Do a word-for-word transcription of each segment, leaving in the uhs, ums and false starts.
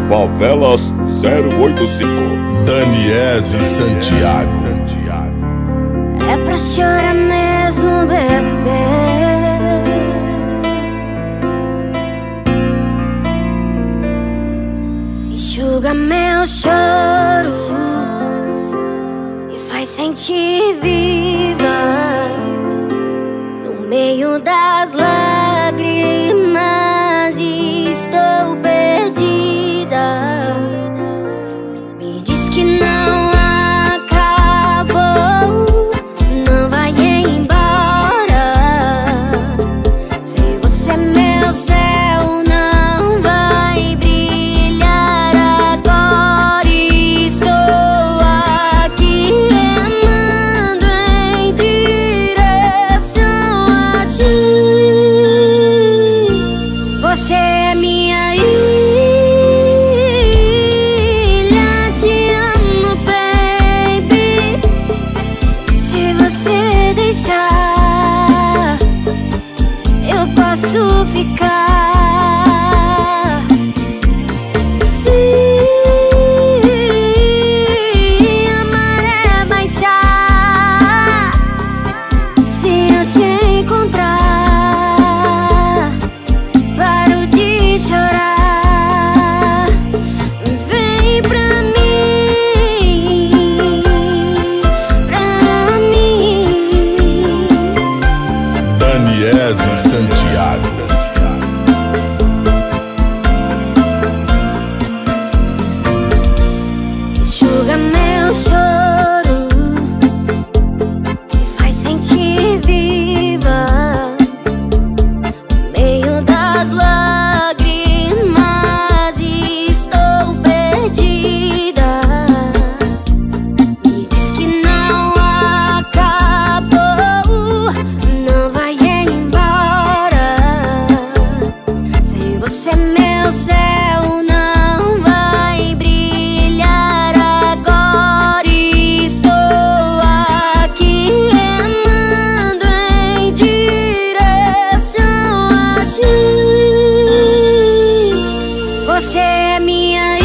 Favelas zero oito cinco. Daniese Santiago. É pra chorar mesmo, bebê. Enxuga meu choro e faz sentir viva no meio das lágrimas. Estou perdida. Me diz que não acabou, não vai embora. Sem você meu céu não vai brilhar agora. Estou aqui remando em direção a ti. Você é minha ilha, te amo, baby. Se você deixar, eu posso ficar. Se a maré baixar, se eu te encontrar, paro de chorar. Vem pra mim, pra mim. Daniese Santiago. Enxuga meu choro e faz sentir viva no meio das lágrimas. Estou perdida. Me diz que não acabou, não vai embora. Sem você meu céu não vai brilhar agora. Estou aqui remando em direção a ti. Você é minha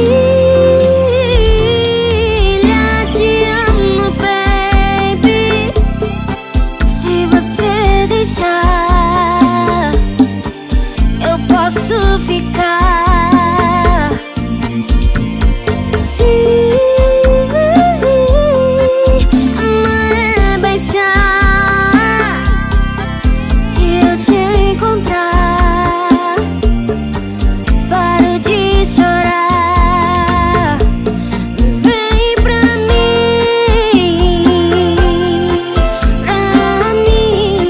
ilha, te amo, baby. Se você deixar, eu posso ficar. Se a maré baixar, se eu te encontrar, paro de chorar. Vem pra mim, pra mim.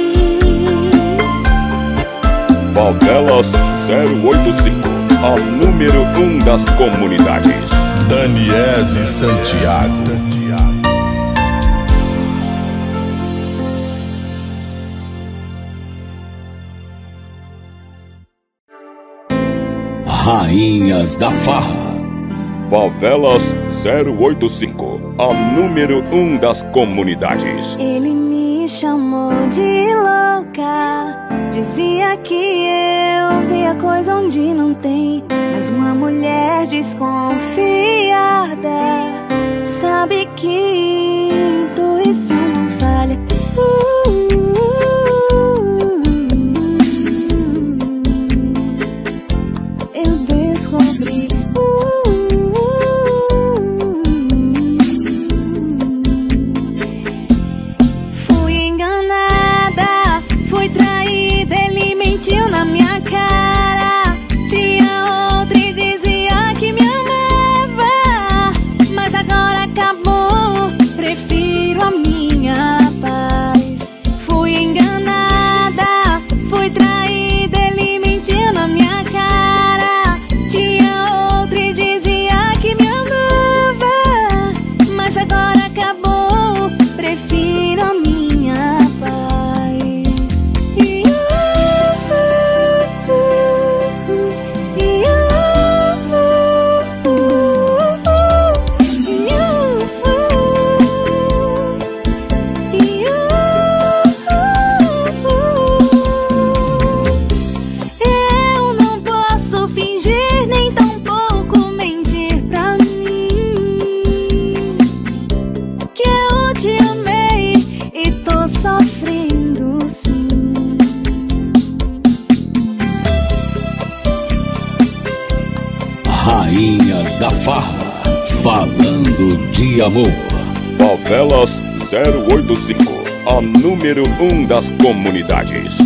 Favelas zero oito cinco, a número um das comunidades. Daniese Santiago. Rainhas da Farra. Favelas zero oito cinco, a número um das comunidades. Ele me chamou de louca, dizia que eu via coisa onde não tem. Mas uma mulher desconfiada sabe que intuição não falha. Uh, eu descobri. Fui enganada, fui traída, ele mentiu na minha cara. Tinha outra e dizia que me amava, mas agora acabou, prefiro a minha paz. Fui enganada, fui traída, ele mentiu na minha cara. Tinha Rainhas da Farra, falando de amor. Favelas zero oito cinco, a número um das comunidades.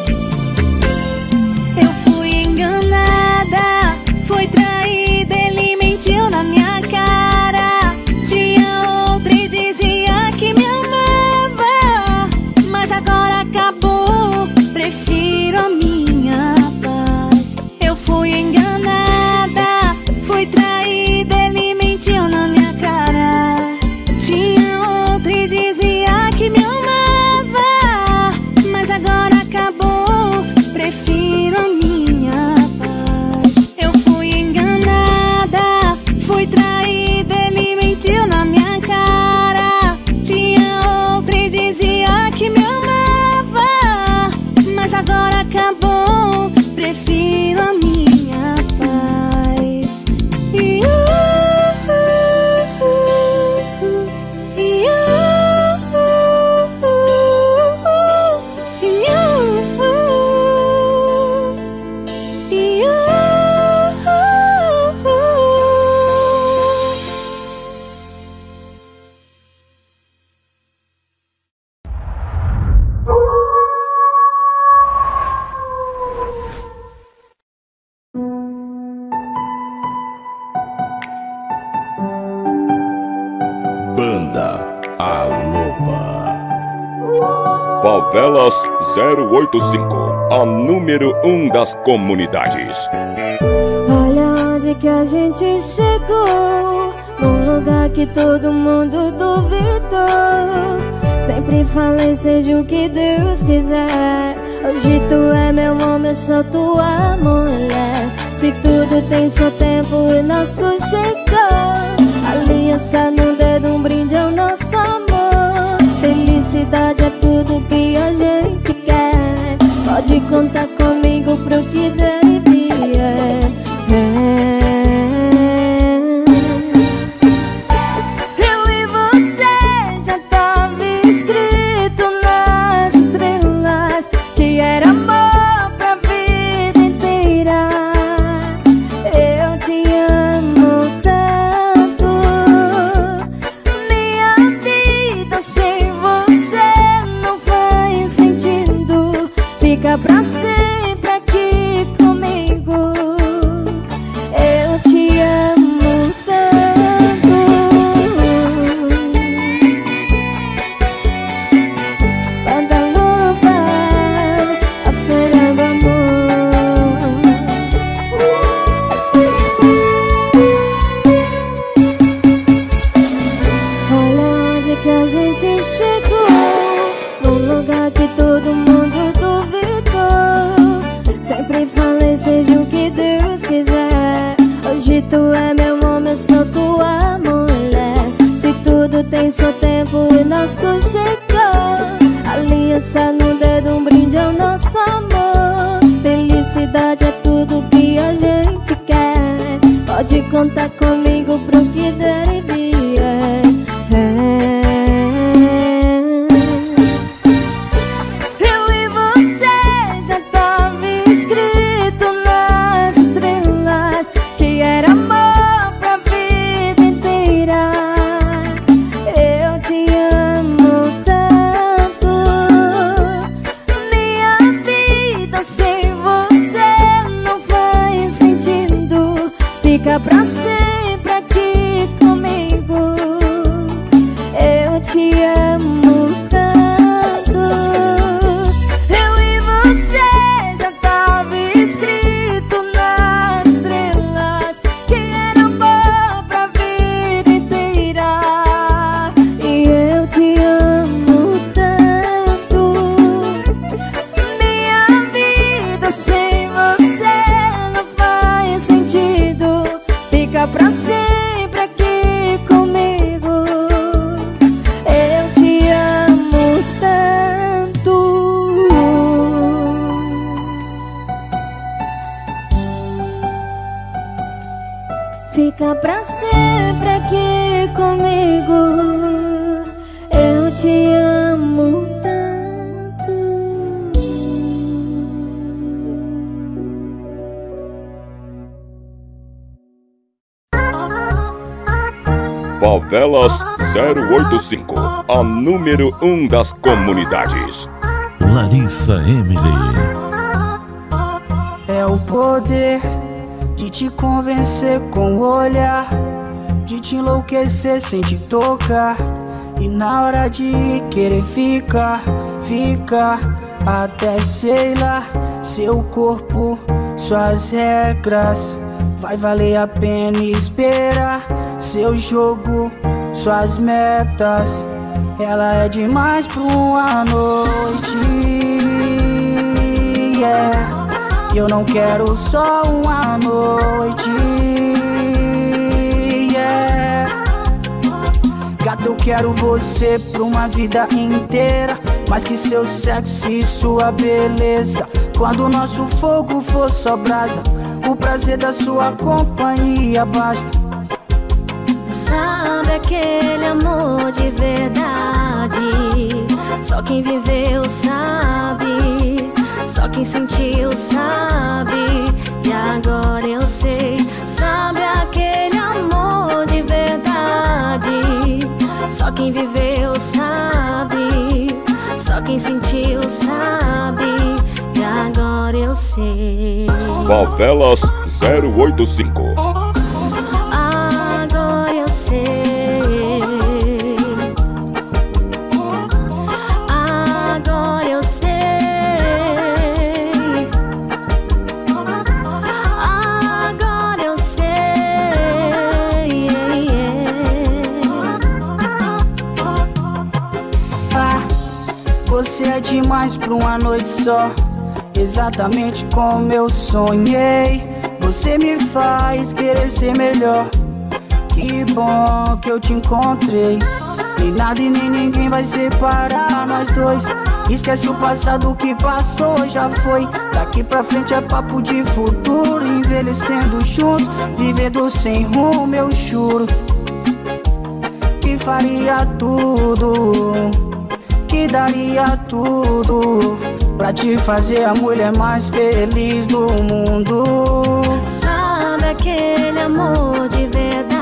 Eu fui enganada, fui traída, ele mentiu na minha cara. Tinha outra e dizia que me amava, mas agora acabou, prefiro a minha paz. Eu fui enganada, fui traída, ele mentiu na minha cara. Tinha outra e dizia que me amava, mas agora acabou, prefiro a minha paz. Eu fui enganada, fui traída, ele mentiu na minha cara. Tinha outra e dizia que me amava, mas agora acabou, prefiro a minha paz. E Banda A Loba. Favelas zero oito cinco, a número um das comunidades. Olha onde que a gente chegou, num lugar que todo mundo duvidou. Sempre falei, seja o que Deus quiser. Hoje tu é meu homem, eu sou tua mulher. Se tudo tem seu tempo e nosso chegou. Aliança no dedo, um brinde ao nosso amor. Felicidade é tudo que a gente quer. Pode contar comigo pro que der e vier. Eu e você já tava escrito nas estrelas que era amor pra vida inteira. Eu te amo tanto, minha vida sem você não faz sentido. Fica pra sempre aqui comigo. Eu te amo tanto. Banda Loba, a feira do amor. Olha onde que a gente chegou, num lugar que todo mundo duvidou. Sempre falei, seja o que Deus quiser. Hoje tu é meu homem, eu sou tua mulher. Se tudo tem seu tempo e nosso chegou. Aliança no dedo, um brinde ao nosso amor. Felicidade é tudo que a gente quer. Pode contar comigo pro que der e vier. Eu e você já tava escrito nas estrelas que era amor pra vida inteira. Eu te amo tanto, minha vida sem você não faz sentido. Fica pra sempre aqui comigo. Eu te amo tanto. Eu e você já tava escrito nas estrelas que era amor pra vida inteira. E eu te amo tanto, minha vida sem você não faz sentido. Fica pra sempre aqui comigo. Eu te amo tanto. Fica pra sempre aqui comigo. Eu te amo tanto. Favelas zero oito cinco, a número um das comunidades. Larissa Emily. É o poder de te convencer com o olhar, de te enlouquecer sem te tocar. E na hora de querer ficar, ficar até sei lá, seu corpo, suas regras. Vai valer a pena esperar, seu jogo, suas metas. Ela é demais pra uma noite, yeah. Eu não quero só uma noite, yeah. Gata, eu quero você pra uma vida inteira, mais que seu sexo e sua beleza. Quando o nosso fogo for só brasa, o prazer da sua companhia basta. Sabe aquele amor de verdade? Só quem viveu sabe, só quem sentiu sabe. E agora eu sei. Sabe aquele amor de verdade? Só quem viveu sabe, só quem sentiu sabe. E agora eu sei. Favelas zero oito cinco. Agora eu sei. Agora eu sei. Agora eu sei, yeah, yeah. Ah, você é demais pra uma noite só, exatamente como eu sonhei. Você me faz querer ser melhor. Que bom que eu te encontrei. Nem nada e nem ninguém vai separar nós dois. Esquece o passado, que passou já foi. Daqui pra frente é papo de futuro. Envelhecendo junto, vivendo sem rumo, eu juro que faria tudo, que daria tudo pra te fazer a mulher mais feliz do mundo. Sabe aquele amor de verdade?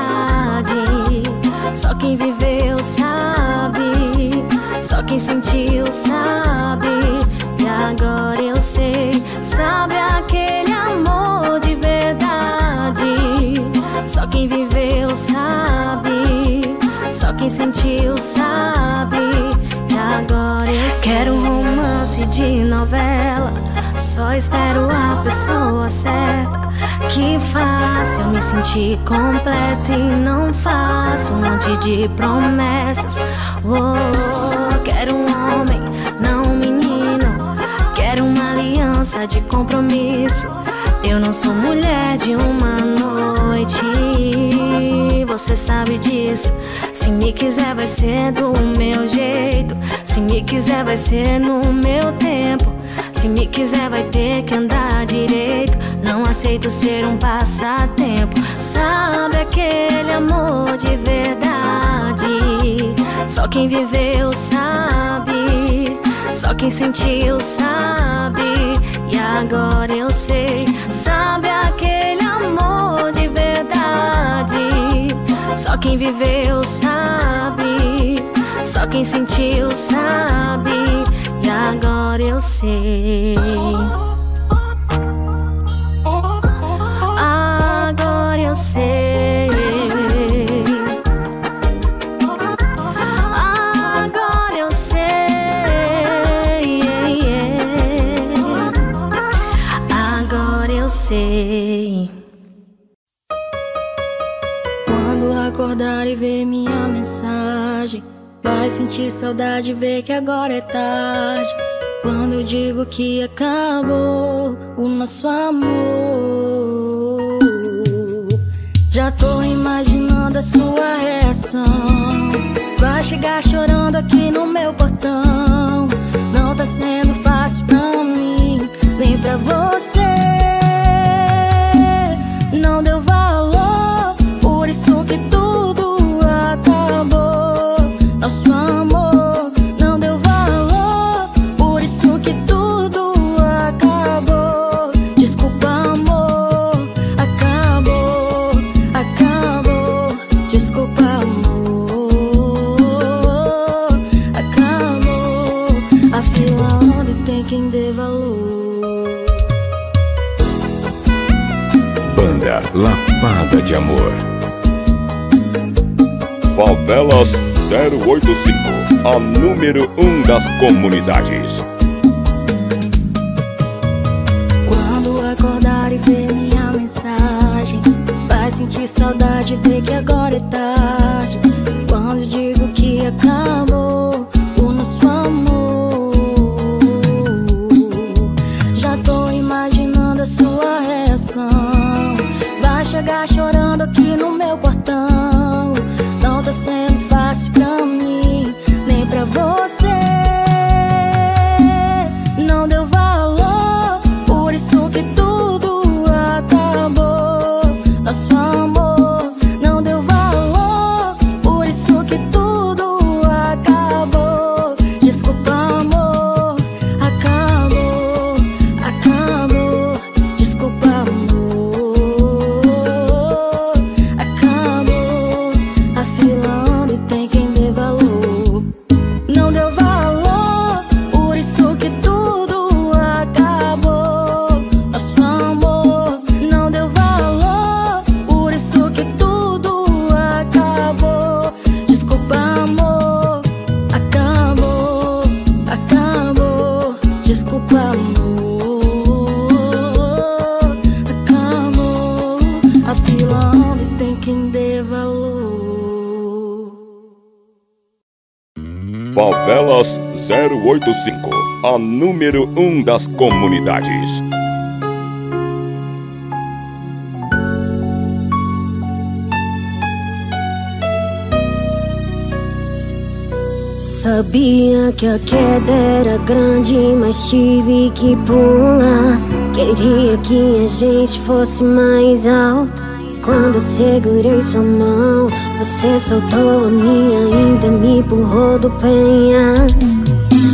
Só quem viveu sabe, só quem sentiu sabe. E agora eu sei. Sabe aquele amor de verdade? Só quem viveu sabe, só quem sentiu sabe. E agora eu sei. Quero um romance de novela, só espero a pessoa certa, que faça eu me sentir completa e não faça um monte de promessas. Oh, quero um homem, não um menino. Quero uma aliança de compromisso. Eu não sou mulher de uma noite, você sabe disso. Se me quiser vai ser do meu jeito, se me quiser vai ser no meu tempo. Se me quiser vai ter que andar direito, não aceito ser um passatempo. Sabe aquele amor de verdade? Só quem viveu sabe, só quem sentiu sabe. E agora eu sei. Sabe aquele amor de verdade? Só quem viveu sabe, só quem sentiu sabe. E agora eu sei. Agora eu sei. Agora eu sei, yeah, yeah. Agora eu sei. Quando acordar e ver minha mensagem, vai sentir saudade, ver que agora é tarde. Quando eu digo que acabou o nosso amor, já tô imaginando a sua reação. Vai chegar chorando aqui no meu portão. Não tá sendo fácil pra mim, nem pra você. Não deu valor, por isso que tudo acabou. Nosso amor não deu valor, por isso que tudo acabou. Desculpa, amor, acabou, acabou. Desculpa, amor. Banda Lapada de Amor. Favelas zero oito cinco, a número um das comunidades. Quando acordar e ver minha mensagem, vai sentir saudade, ver que agora é tarde. Quando digo que acabou o nosso amor, já tô imaginando a sua reação. Vai chegar chorando aqui no meu portão. Não tá sendo fácil pra mim, nem pra você. Não deu valor, por isso que tudo acabou. Nosso amor não deu valor, por isso que tudo acabou. Desculpa, amor, acabou, acabou. Desculpa, amor, acabou. A fila anda e tem quem dê valor. Não deu valor, por isso que tudo acabou. Nosso amor não deu valor, por isso que tudo acabou. Desculpa, amor, acabou, acabou. Desculpa, amor, acabou. A fila anda e tem quem dê valor. Favelas zero oito cinco, a número um das comunidades. Sabia que a queda era grande, mas tive que pular. Queria que a gente fosse mais alto. Quando segurei sua mão, você soltou a minha, ainda me empurrou do penhasco.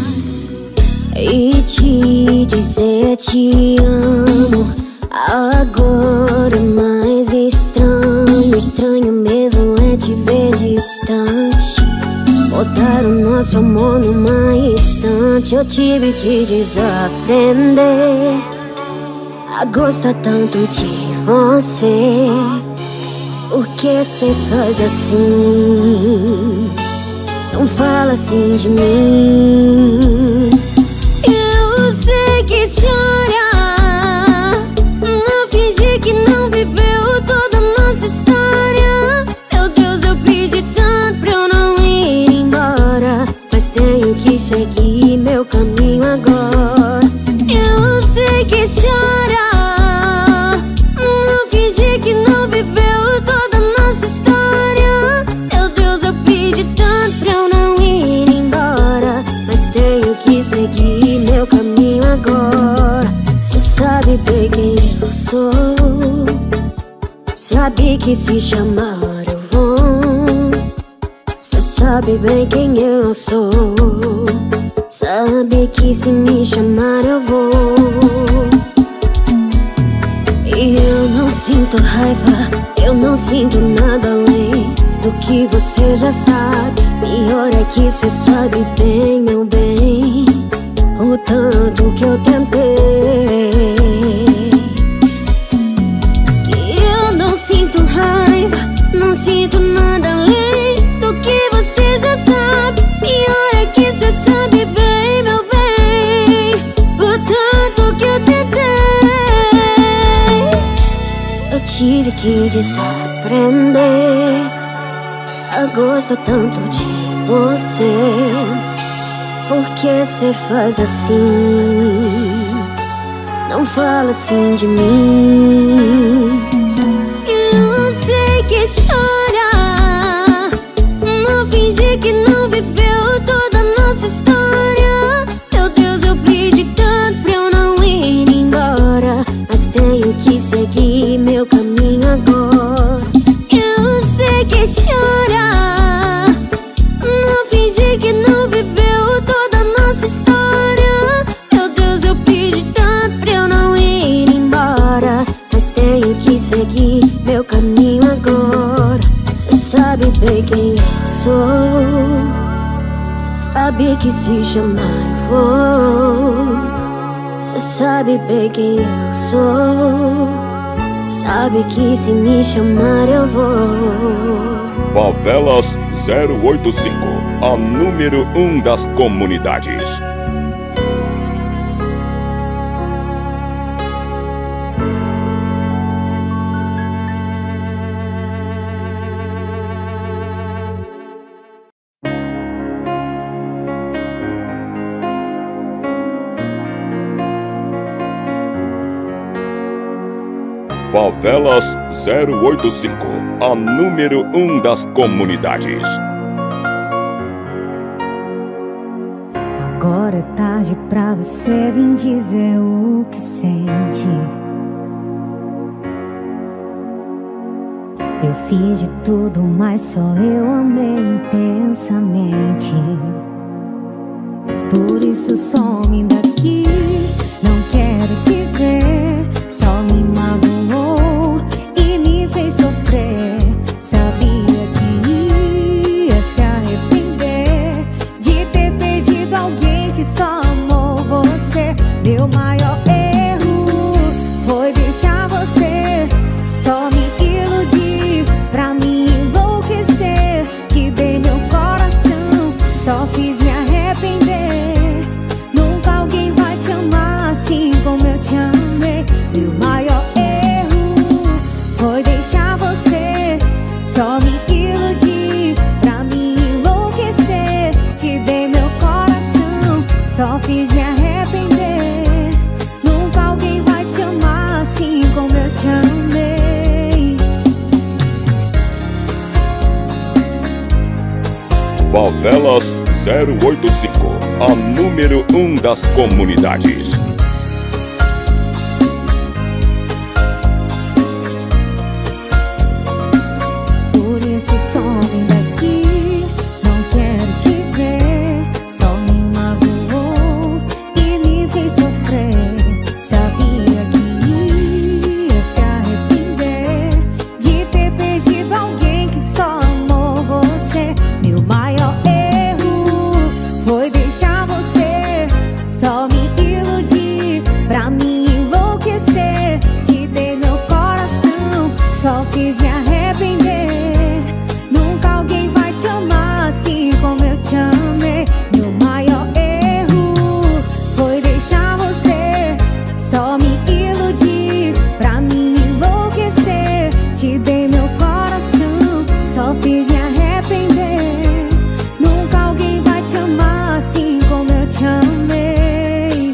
E te dizer te amo agora é mais estranho. Estranho mesmo é te ver distante. Botaram nosso amor numa estante. Eu tive que desaprender a gostar tanto de você. Por que cê faz assim? Não fala assim de mim. Eu sei que chora, não fingi que não viveu toda a nossa história. Meu Deus, eu pedi tanto pra eu não ir embora, mas tenho que seguir meu caminho agora. Eu sei que chora, não fingi que não viveu toda a nossa história. Meu Deus, eu pedi tanto pra eu não ir embora, mas tenho que seguir meu caminho agora. Cê sabe bem quem eu sou, sabe que se chamar eu vou. Cê sabe bem quem eu sou, sabe que se me chamar eu vou. E eu não sinto raiva, eu não sinto nada além do que você já sabe. Pior é que cê sabe bem, meu bem, o tanto que eu tentei. Que eu não sinto raiva, não sinto nada além do que você já sabe. Pior é que cê sabe bem, meu bem, o tanto que eu tentei. Eu tive que desaprender a gostar tanto de você. Por que cê faz assim? Não fala assim de mim. Eu sei que chora, não fingi que não viveu toda a nossa história. Meu Deus, eu pedi tanto pra eu não ir embora, mas tenho que seguir meu caminho agora. Eu sei que chora, não fingi que não viveu toda a nossa história. Meu Deus, eu pedi tanto pra eu não ir embora, mas tenho que seguir meu caminho agora. Cê sabe bem quem eu sou, sabe que se chamar eu vou. Cê sabe bem quem eu sou, sabe que se me chamar eu vou. Favelas zero oito cinco, a número um das comunidades. Favelas zero oito cinco, a número um das comunidades. Agora é tarde pra você vir dizer o que sente. Eu fiz de tudo, mas só eu amei intensamente. Por isso some daqui, não quero te ver. Só me magoou e me fez sofrer. Sabia que ia se arrepender de ter perdido alguém que só amou você. Meu maior erro foi deixar você. Só me iludi pra me enlouquecer. Te dei meu coração, só fiz me arrepender. Nunca alguém vai te amar assim como eu te amei. Meu maior erro foi deixar você. Só me iludi pra me enlouquecer. Te dei meu coração, só fiz me arrepender. Nunca alguém vai te amar assim como eu te amei. Favelas zero oito cinco, a número um das comunidades. Por isso some daqui, não quero te ver. Só me magoou e me fez sofrer. Sabia que ia se arrepender de ter perdido alguém que só amou você. Meu maior erro foi deixar você. Só me iludi pra me enlouquecer. Te dei meu coração, só fiz me arrepender. Nunca alguém vai te amar assim como eu te amei. Meu maior erro foi deixar você. Só me iludi pra me enlouquecer. Te dei meu coração, só fiz me arrepender. Nunca alguém vai te amar assim como eu te amei.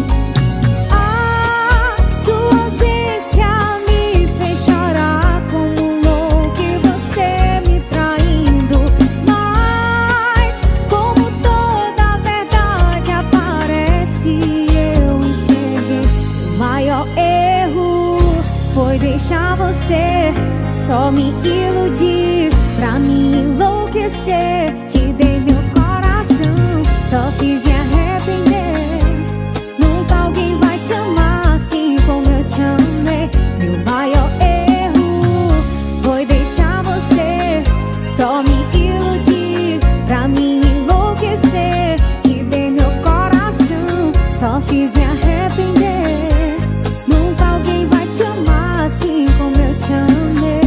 Ah, sua ausência me fez chorar como um louco e você me traindo. Mas como toda verdade aparece, eu enxerguei. O maior erro foi deixar você. Só me iludi pra me enlouquecer. Te dei meu coração, só fiz me arrepender. Nunca alguém vai te amar assim como eu te amei. Meu maior erro foi deixar você. Só me iludi pra me enlouquecer. Te dei meu coração, só fiz me arrepender. Nunca alguém vai te amar assim como eu te amei.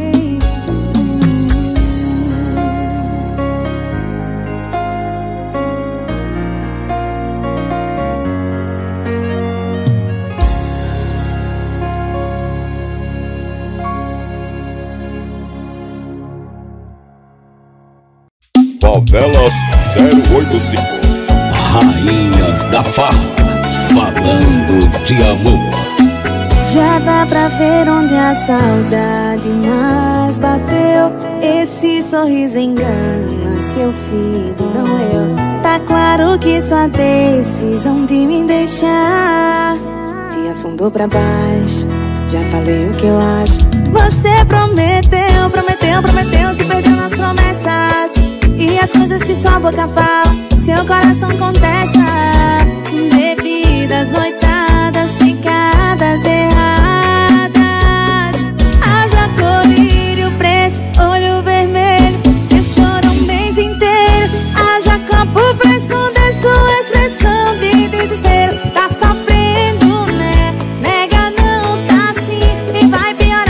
Favelas zero oito cinco. Rainhas da Farra, falando de amor. Já dá pra ver onde a saudade mais bateu. Esse sorriso engana seu filho, não eu. Tá claro que sua decisão de me deixar te afundou pra baixo. Já falei o que eu acho. Você prometeu, prometeu, prometeu, se perdeu nas promessas. E as coisas que sua boca fala, seu coração contesta. Bebidas, noitadas, ficadas erradas. Haja colírio, preço, olho vermelho. Cê chorou um mês inteiro. Haja copo pra esconder sua expressão de desespero. Tá sofrendo, né? Nega, não tá assim e vai piorar.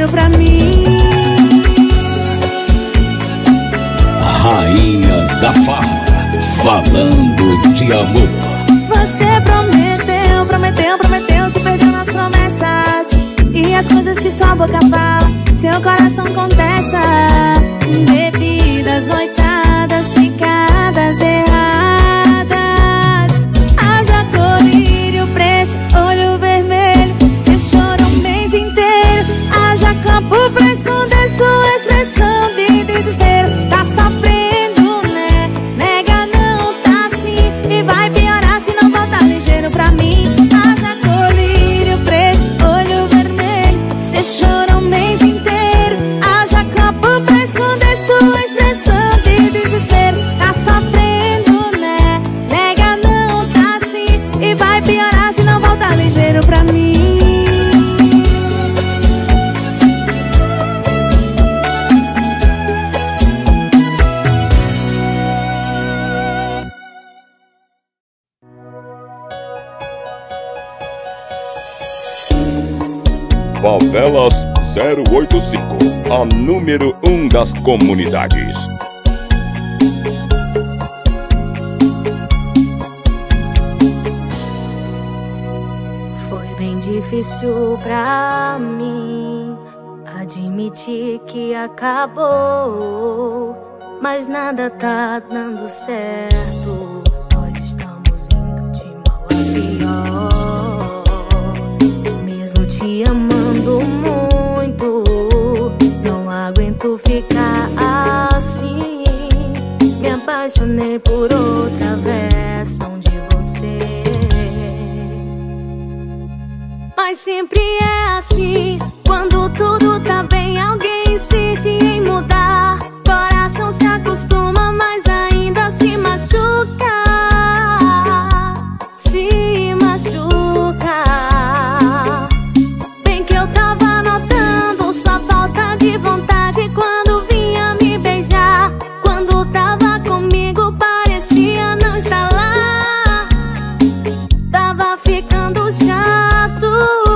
ligeiro pra mim. Rainhas da Farra, falando de amor. Você prometeu, prometeu, prometeu, se perdeu nas promessas. E as coisas que sua boca fala, seu coração contesta. Bebidas, noitadas, ficadas erradas. Haja colírio pra esse olho vermelho. Cê chora um mês inteiro. Haja campo pra esconder sua expressão de desespero. Tá sofrendo, né? Nega, não tá assim. E vai piorar se não voltar ligeiro pra mim. Haja colírio pra esse olho vermelho. Cê chora um mês inteiro. Haja campo pra esconder sua expressão de desespero. Tá sofrendo, né? Nega, não tá assim. E vai piorar se não voltar ligeiro pra mim. Favelas zero oito cinco, a número um das comunidades. Foi bem difícil pra mim admitir que acabou, mas nada tá dando certo. Nós estamos indo de mal a pior. Mesmo te amando muito, não aguento ficar assim. Me apaixonei por outra versão de você. Mas sempre é assim, quando tudo tá bem, alguém insiste em mudar. Coração se acostuma, mas ainda se machuca. Se machuca. Bem que eu tava notando sua falta de vontade quando vinha me beijar. Quando tava comigo parecia não estar lá. Tava ficando chato.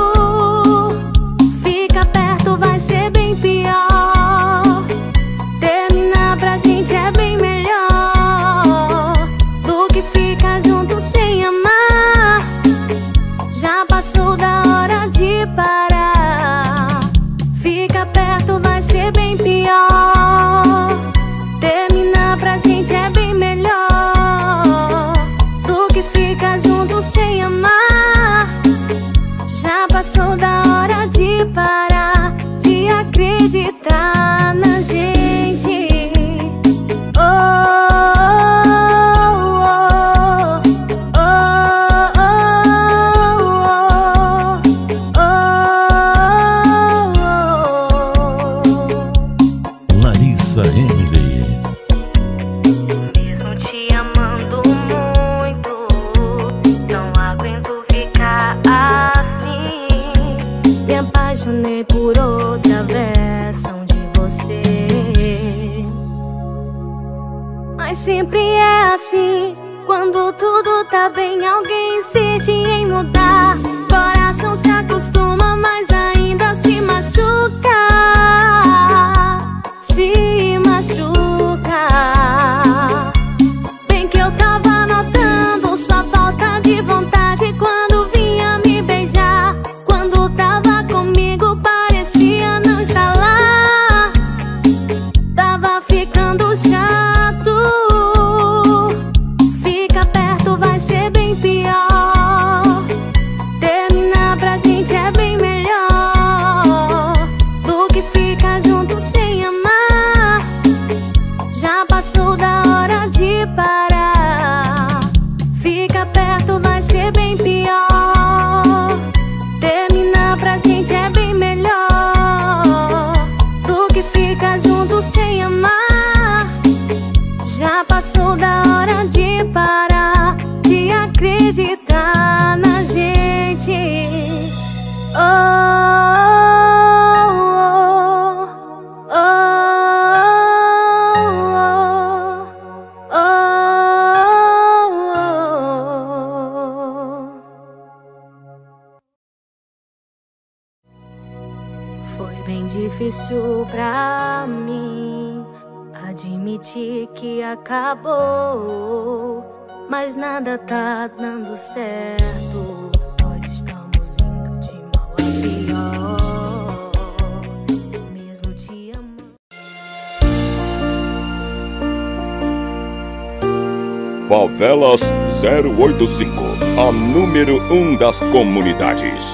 Fica perto, vai ser bem pior. Terminar pra gente é bem melhor do que ficar junto sem amar. Já passou da hora de parar. Fica perto, vai ser bem pior. Terminar pra gente é bem melhor do que ficar junto sem amar. Já passou da hora de parar de acreditar na gente. Oh, oh, oh, oh, oh, oh. Larissa Emily. Mesmo te amando muito, não aguento ficar assim. Me apaixonei por outra versão de você. Mas sempre é assim, quando tudo tá bem, alguém insiste em mudar. Coração se acostuma, mas ainda se machuca. Se machuca. Bem que eu tava notando sua falta de vontade quando vinha me beijar. Quando tava comigo parecia não estar lá. Tava ficando chato. Fica perto, vai ser bem pior. Terminar pra gente é bem melhor do que ficar junto sem amar. Já passou da hora de parar. Fica perto, vai ser bem pior. Terminar pra gente é bem melhor do que ficar junto sem amar. Já passou da hora de parar de acreditar na gente. Oh, oh, oh, oh, oh. Foi bem difícil pra mim admitir que acabou, mas nada tá dando certo. Nós estamos indo de mal a pior, mesmo te amando. Favelas zero oito cinco, a número um das comunidades.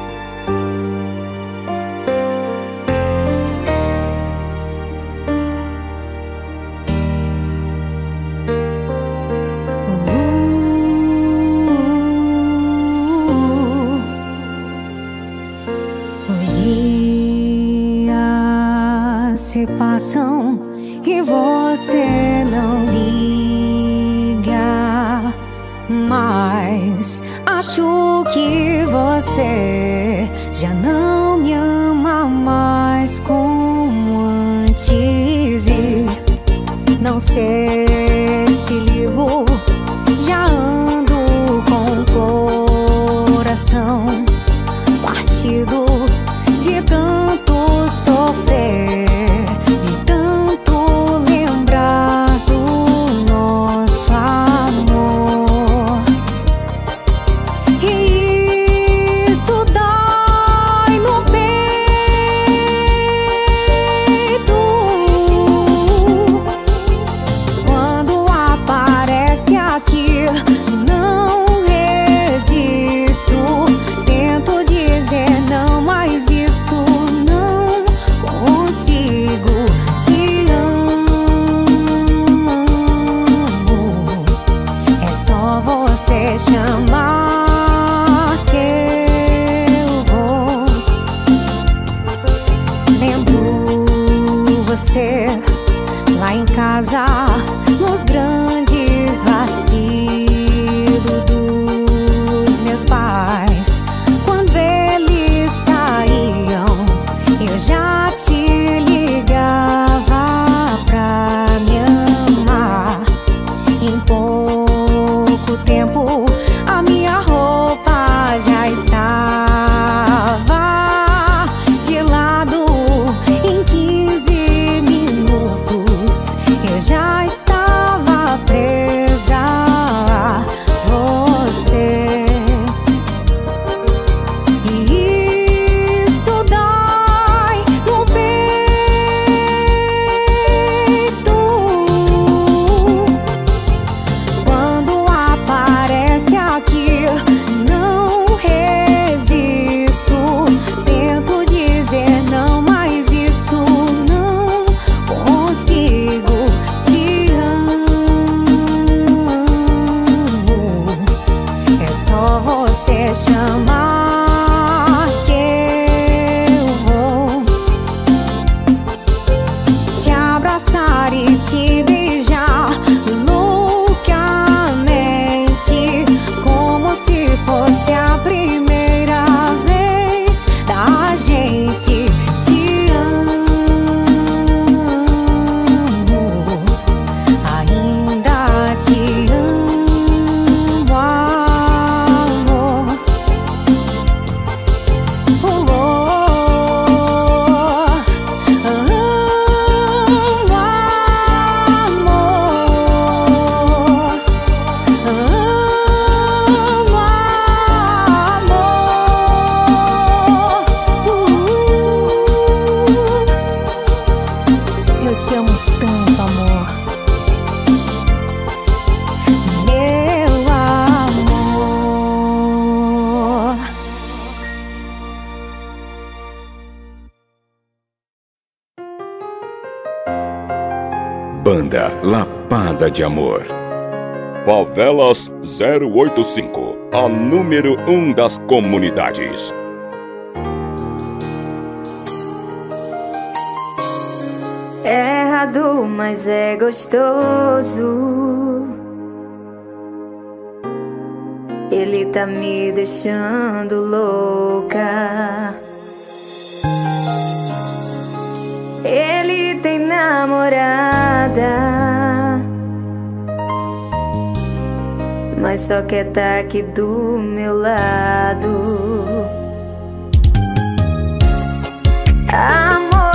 Os dias se passam e você não liga, mas acho que você já não me ama mais como antes. E não sei se ligo, já ando com o coração partido de tanto sofrer, de tanto lembrar do nosso amor. E isso dói no peito quando aparece aqui. Não resisto, tento dizer não, mas isso não consigo. Te amo, é só você chamar que eu vou. Lembro você lá em casa, nos grandes vacilos dos meus pais. Quando eles saíam, eu já te ligava pra me amar. Em pouco tempo a minha roupa já estava de lado. Em quinze minutos eu já estava presa a você. E isso dói no peito quando aparece aqui. Não resisto, tento dizer não, mas isso não consigo. Te amo, é só você chamar que eu vou te abraçar e te beijar loucamente, como se fosse a primeira vez da gente. Te amo, ainda te amo, amor. Oh, oh, amo, amor. Eu te amo tanto, amor, meu amor. Banda Lapada de Amor. Favelas zero oito cinco, a número um das comunidades. É errado, mas é gostoso. Ele tá me deixando louca. Ele tem namorada, mas só quer tá aqui do meu lado. Amor,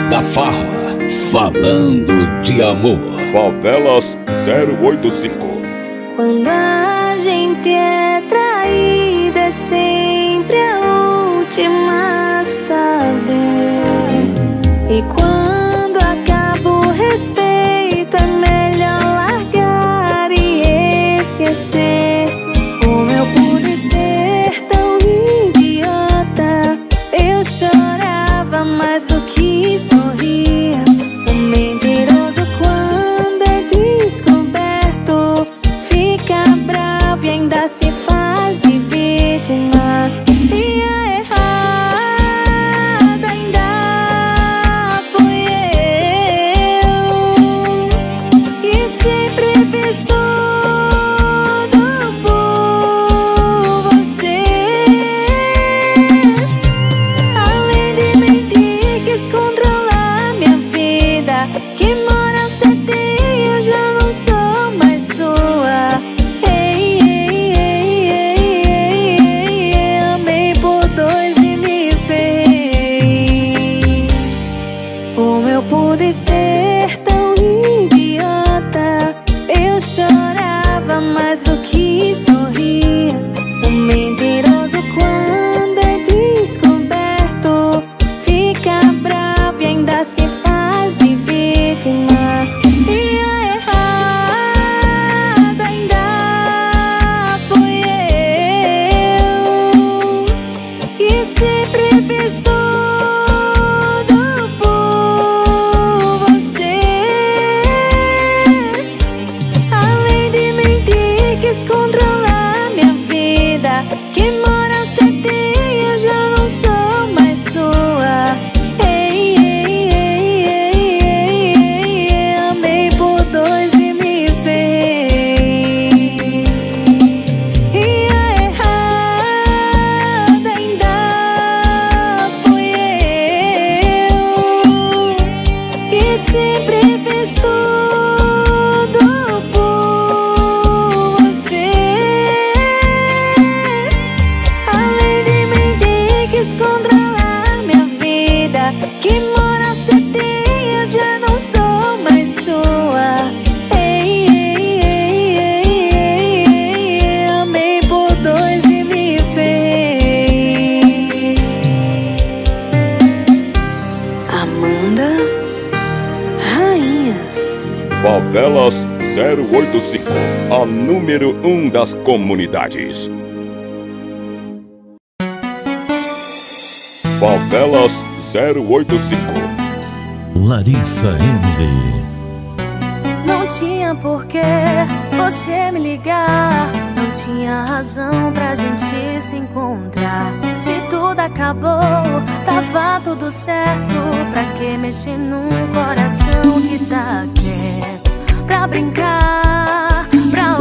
da Farra, falando de amor. Favelas zero oito cinco. Quando a gente é traída, é sempre a última a saber. E quando acaba o respeito, é melhor largar e esquecer. Como eu pude ser tão idiota, eu chorava mais do que sorria. O mentiroso, quando é descoberto, fica bravo e ainda se faz de vítima. E a errada ainda fui eu, que sempre fiz tudo por você. Além de mentir, quis controlar minha vida. Que mora certinho, eu já não sou mais sua. Ei, ei, ei, ei, ei, ei, amei por dois e me ferrei. Como eu pude ser tão idiota, eu chorava mais do que sorria. O mentiroso, quando é descoberto, fica bravo e ainda se faz de vítima. E a errada ainda fui eu, que sempre fiz tudo por você. Além de mentir, quis controlar minha vida. Que mora certinho, eu já não sou mais sua. Ei, ei, ei, ei, ei, ei, amei por dois e me ferrei. E a errada ainda fui eu, que sempre fiz tudo por você. Além de mentir, quis controlar minha vida. Que mora certinho, eu já não sou mais sua. Ei, ei, ei, ei, ei, ei, amei por dois e me ferrei. Amanda Rainhas. Favelas zero oito cinco, a número um das comunidades. Favelas zero oito cinco. Larissa Emily. Não tinha porquê você me ligar, não tinha razão pra gente se encontrar. Se tudo acabou, tava tudo certo. Pra que mexer num coração que tá quieto? Pra brincar, pra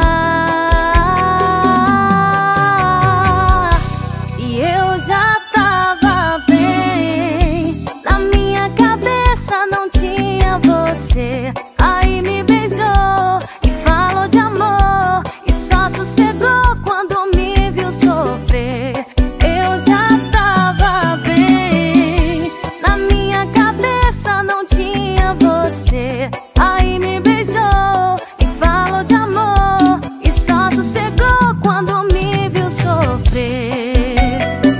usar. E eu já tava bem, na minha cabeça não tinha você. Aí me beijou e falou de amor, e só sossegou quando me viu sofrer. Eu já tava bem, na minha cabeça não tinha você. Aí me beijou e falou de amor, e só sossegou quando me viu sofrer.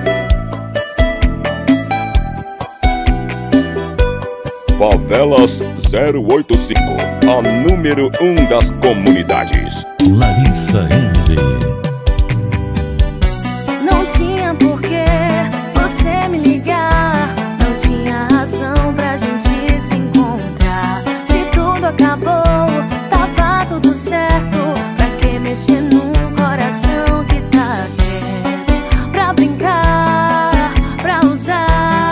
Favelas zero oito cinco, a número um das comunidades. Larissa Emily. Não tinha porquê você me ligar, não tinha razão pra gente se encontrar. Se tudo acabou, tava tudo certo. Pra que mexer num coração que tá quieto? Pra brincar, pra usar.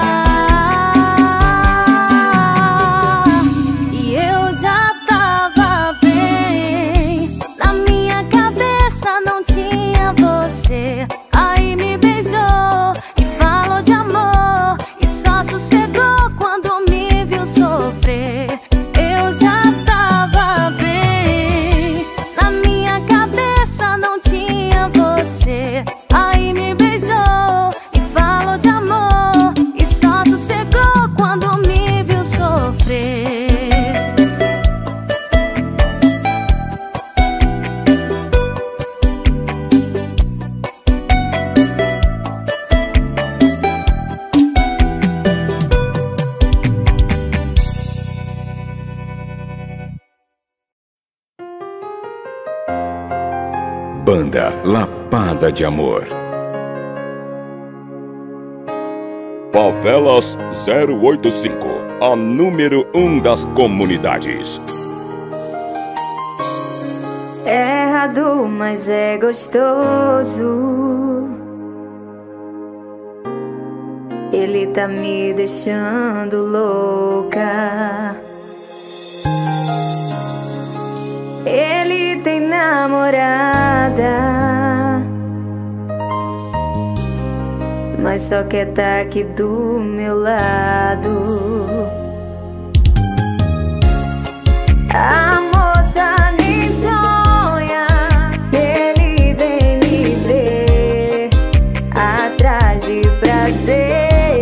E eu já tava bem, na minha cabeça não tinha Banda Lapada de Amor. Favelas zero oito cinco, a número um das comunidades. É errado, mas é gostoso. Ele tá me deixando louca. Ele tem namorada, mas só quer tá aqui do meu lado. A moça nem sonha que ele vem me ver atrás de prazer.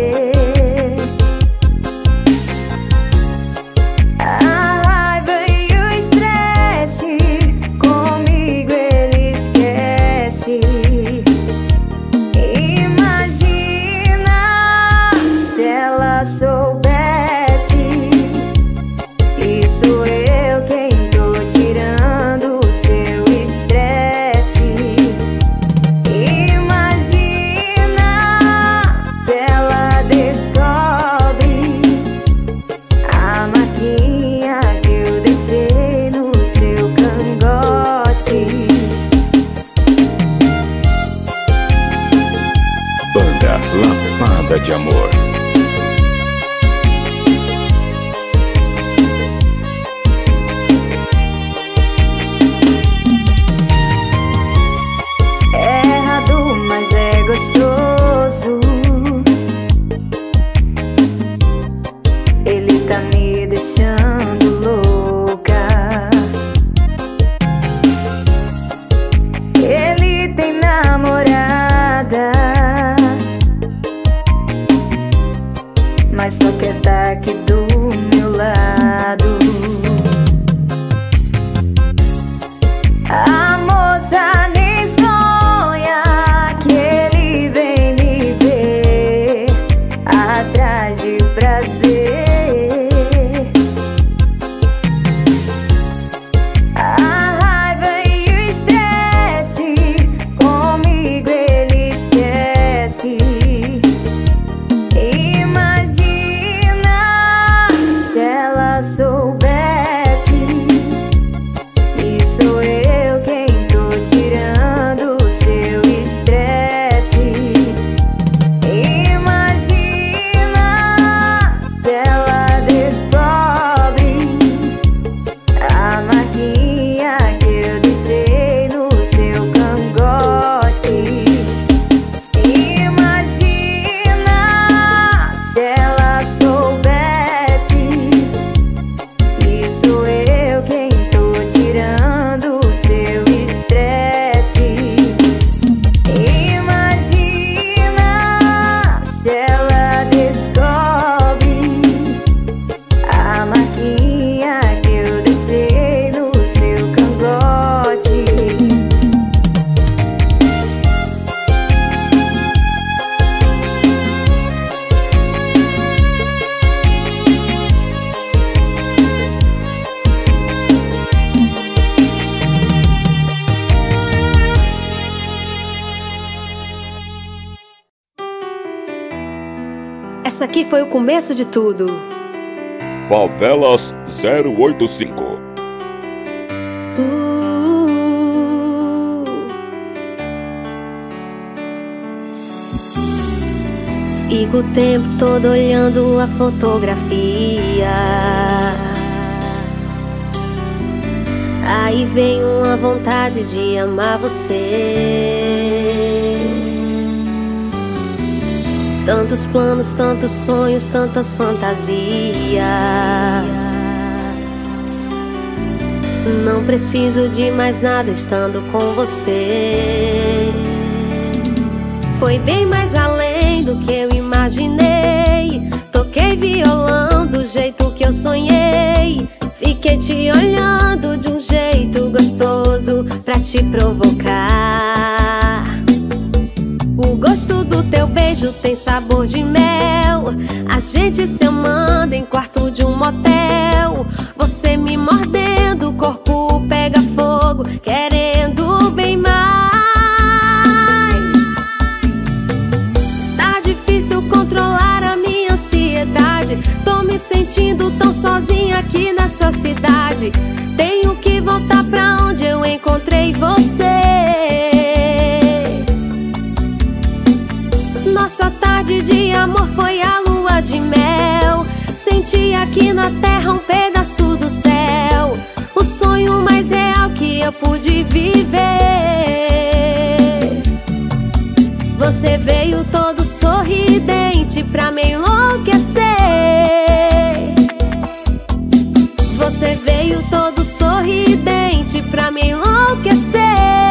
Lapada de Amor. É errado, mas é gostoso. Ele tá me deixando louca. Ele tem namorada, mas só quer tá aqui do meu lado. A moça nem sonha que ele vem me ver atrás de prazer. A raiva e o estresse, comigo ele esquece. Essa aqui foi o começo de tudo. Favelas zero oito cinco. Uh, Fico o tempo todo olhando a fotografia. Aí vem uma vontade de amar você. Tantos planos, tantos sonhos, tantas fantasias. Não preciso de mais nada estando com você. Foi bem mais além do que eu imaginei. Toquei violão do jeito que eu sonhei. Fiquei te olhando de um jeito gostoso pra te provocar. O gosto do teu beijo tem sabor de mel. A gente se amando em quarto de um motel. Você me mordendo, o corpo pega fogo, querendo bem mais. aqui nessa cidade. Tenho que voltar pra onde eu encontrei você. Nossa tarde de amor foi a lua de mel. Senti aqui na terra um pedaço do céu. O sonho mais real que eu pude viver. Você veio todo sorridente pra me enlouquecer. Você veio todo sorridente pra me enlouquecer.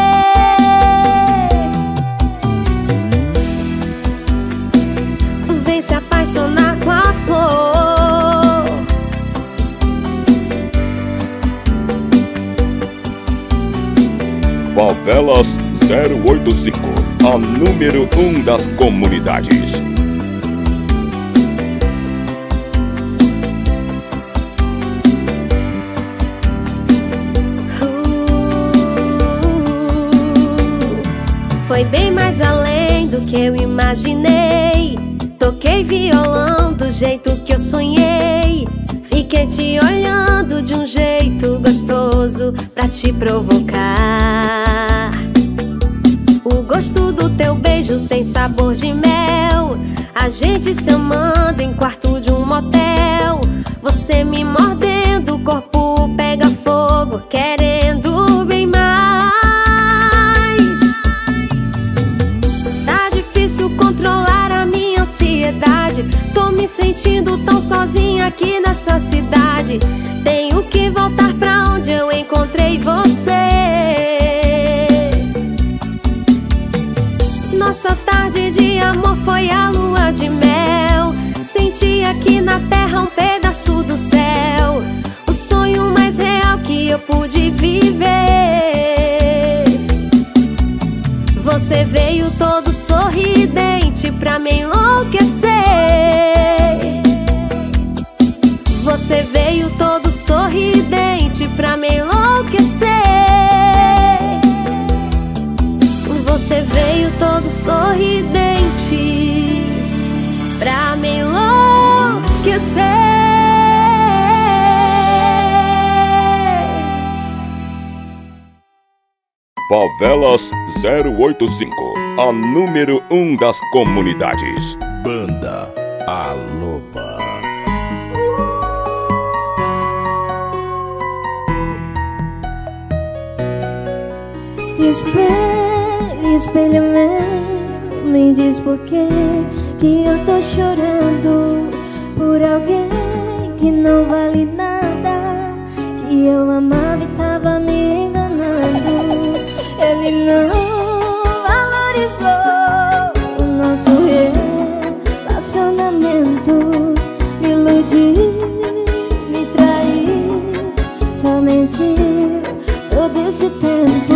Vem se apaixonar com a flor. Favelas zero oito cinco, a número um das comunidades. Foi bem mais além do que eu imaginei. Toquei violão do jeito que eu sonhei. Fiquei te olhando de um jeito gostoso pra te provocar. O gosto do teu beijo tem sabor de mel. A gente se amando em quarto de um motel. Você me mordendo, o corpo pega fogo, querendo bem mais. Tá difícil controlar a minha ansiedade. Tô me sentindo tão sozinha aqui nessa cidade. Tenho que voltar pra onde eu encontrei você. Nossa tarde de amor foi a lua de mel. Senti aqui na terra um pedaço do céu. O sonho mais real que eu pude viver. Você veio todo sorridente pra me enlouquecer. Você veio todo sorridente pra me enlouquecer. Você veio todo sorridente pra me enlouquecer. Favelas zero oito cinco, a número um das comunidades. Banda A Loba. Espelho, espelho meu, me diz por que que eu tô chorando por alguém que não vale nada, que eu amava e tava me enganando. Ele não valorizou o nosso relacionamento. Me iludiu, me traiu, só mentiu todo esse tempo.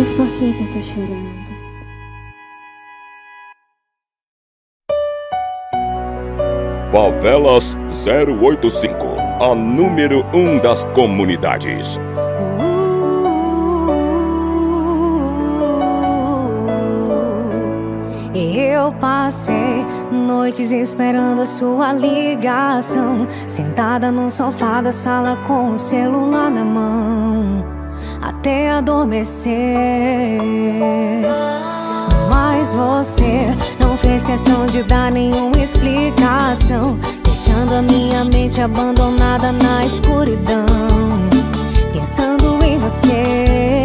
Mas por que que eu tô chorando? Favelas zero oito cinco, a número um das comunidades. Eu passei noites esperando a sua ligação, sentada no sofá da sala com o celular na mão, até adormecer. Mas você não fez questão de dar nenhuma explicação, deixando a minha mente abandonada na escuridão, pensando em você.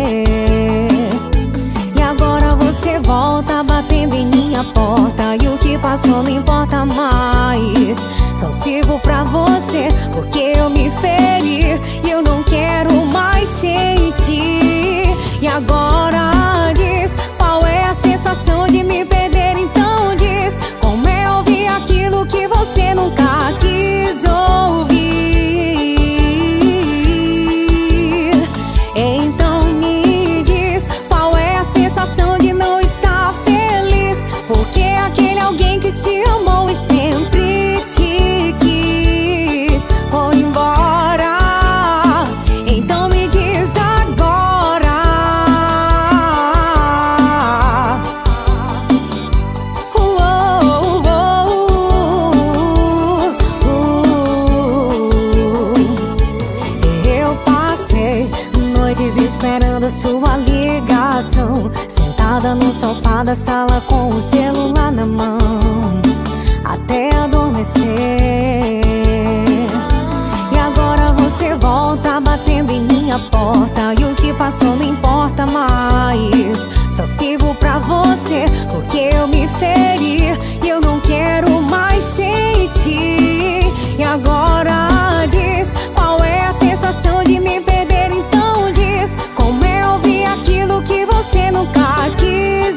E agora você volta batendo em minha porta, e o que passou não importa mais. Só sirvo pra você porque eu me feri e eu não quero mais sentir. E agora diz, qual é a sensação de me perder? Então diz, como é ouvir aquilo que você nunca quis ouvir? Então me diz, qual é a sensação de não estar feliz? Porque aquele alguém que te amou e sempre te quis foi embora. Então me diz agora, uou, uou, uou. Eu passei noites esperando a sua ligação, sentada no sofá da sala com o celular na mão, até adormecer. E agora você volta batendo em minha porta, e o que passou não importa mais. Só sirvo pra você porque eu me feri e eu não quero mais sentir. E agora diz, qual é a sensação de me perder? Então diz, como é ouvir aquilo que você nunca quis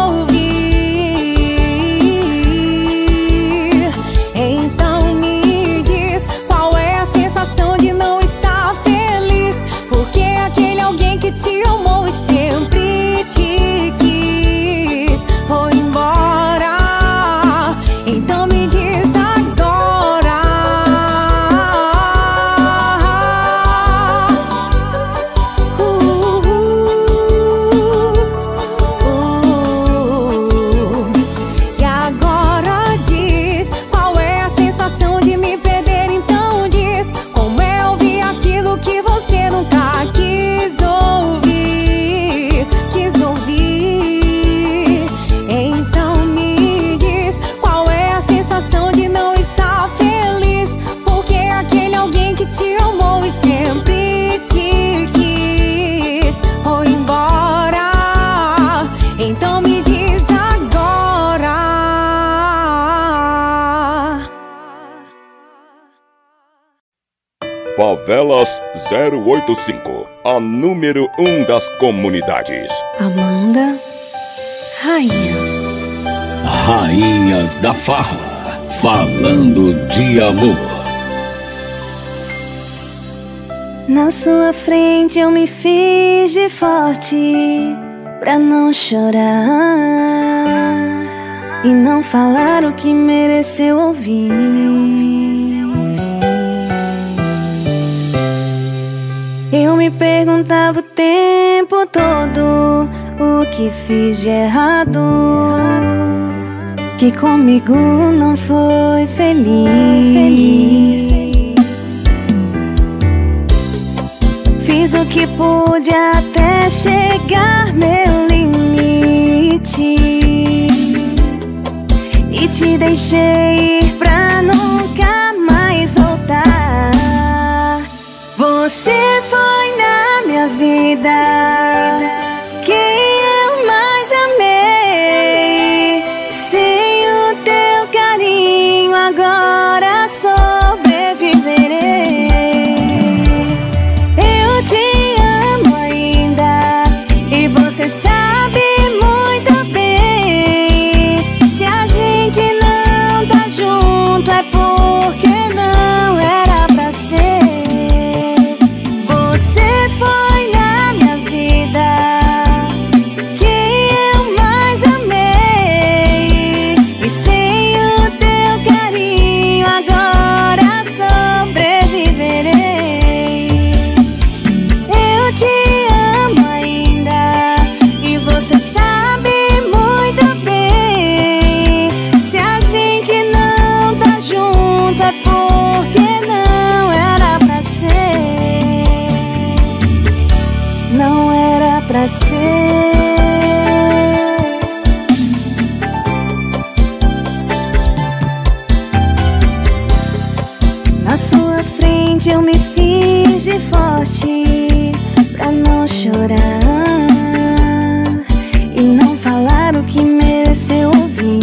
ouvir? Então me diz, qual é a sensação de não estar feliz? Porque aquele alguém que te amou e sempre te quis foi embora. Então me diz agora, uh, uh, uh. E agora diz, qual é a sensação de me perder? Então diz, como é ouvir aquilo que você nunca quis ouvir, quis ouvir. Então me diz, qual é a sensação de não estar feliz? Porque aquele alguém que te amou e sempre te quis foi embora. Então me diz agora. Favelas zero oito cinco, a número um das comunidades. Amanda, rainhas. Rainhas da Farra, falando de amor. Na sua frente eu me fiz de forte pra não chorar e não falar o que mereceu ouvir. Eu me perguntava o tempo todo o que fiz de errado, que comigo não foi feliz. Fiz o que pude até chegar meu limite e te deixei ir pra nunca mais voltar. Você foi na minha vida quem eu mais amei. Sem o teu carinho agora sobreviverei. Eu te amo ainda e você sabe muito bem. Se a gente não tá junto, pra ser. Na sua frente eu me fiz de forte pra não chorar e não falar o que mereceu ouvir.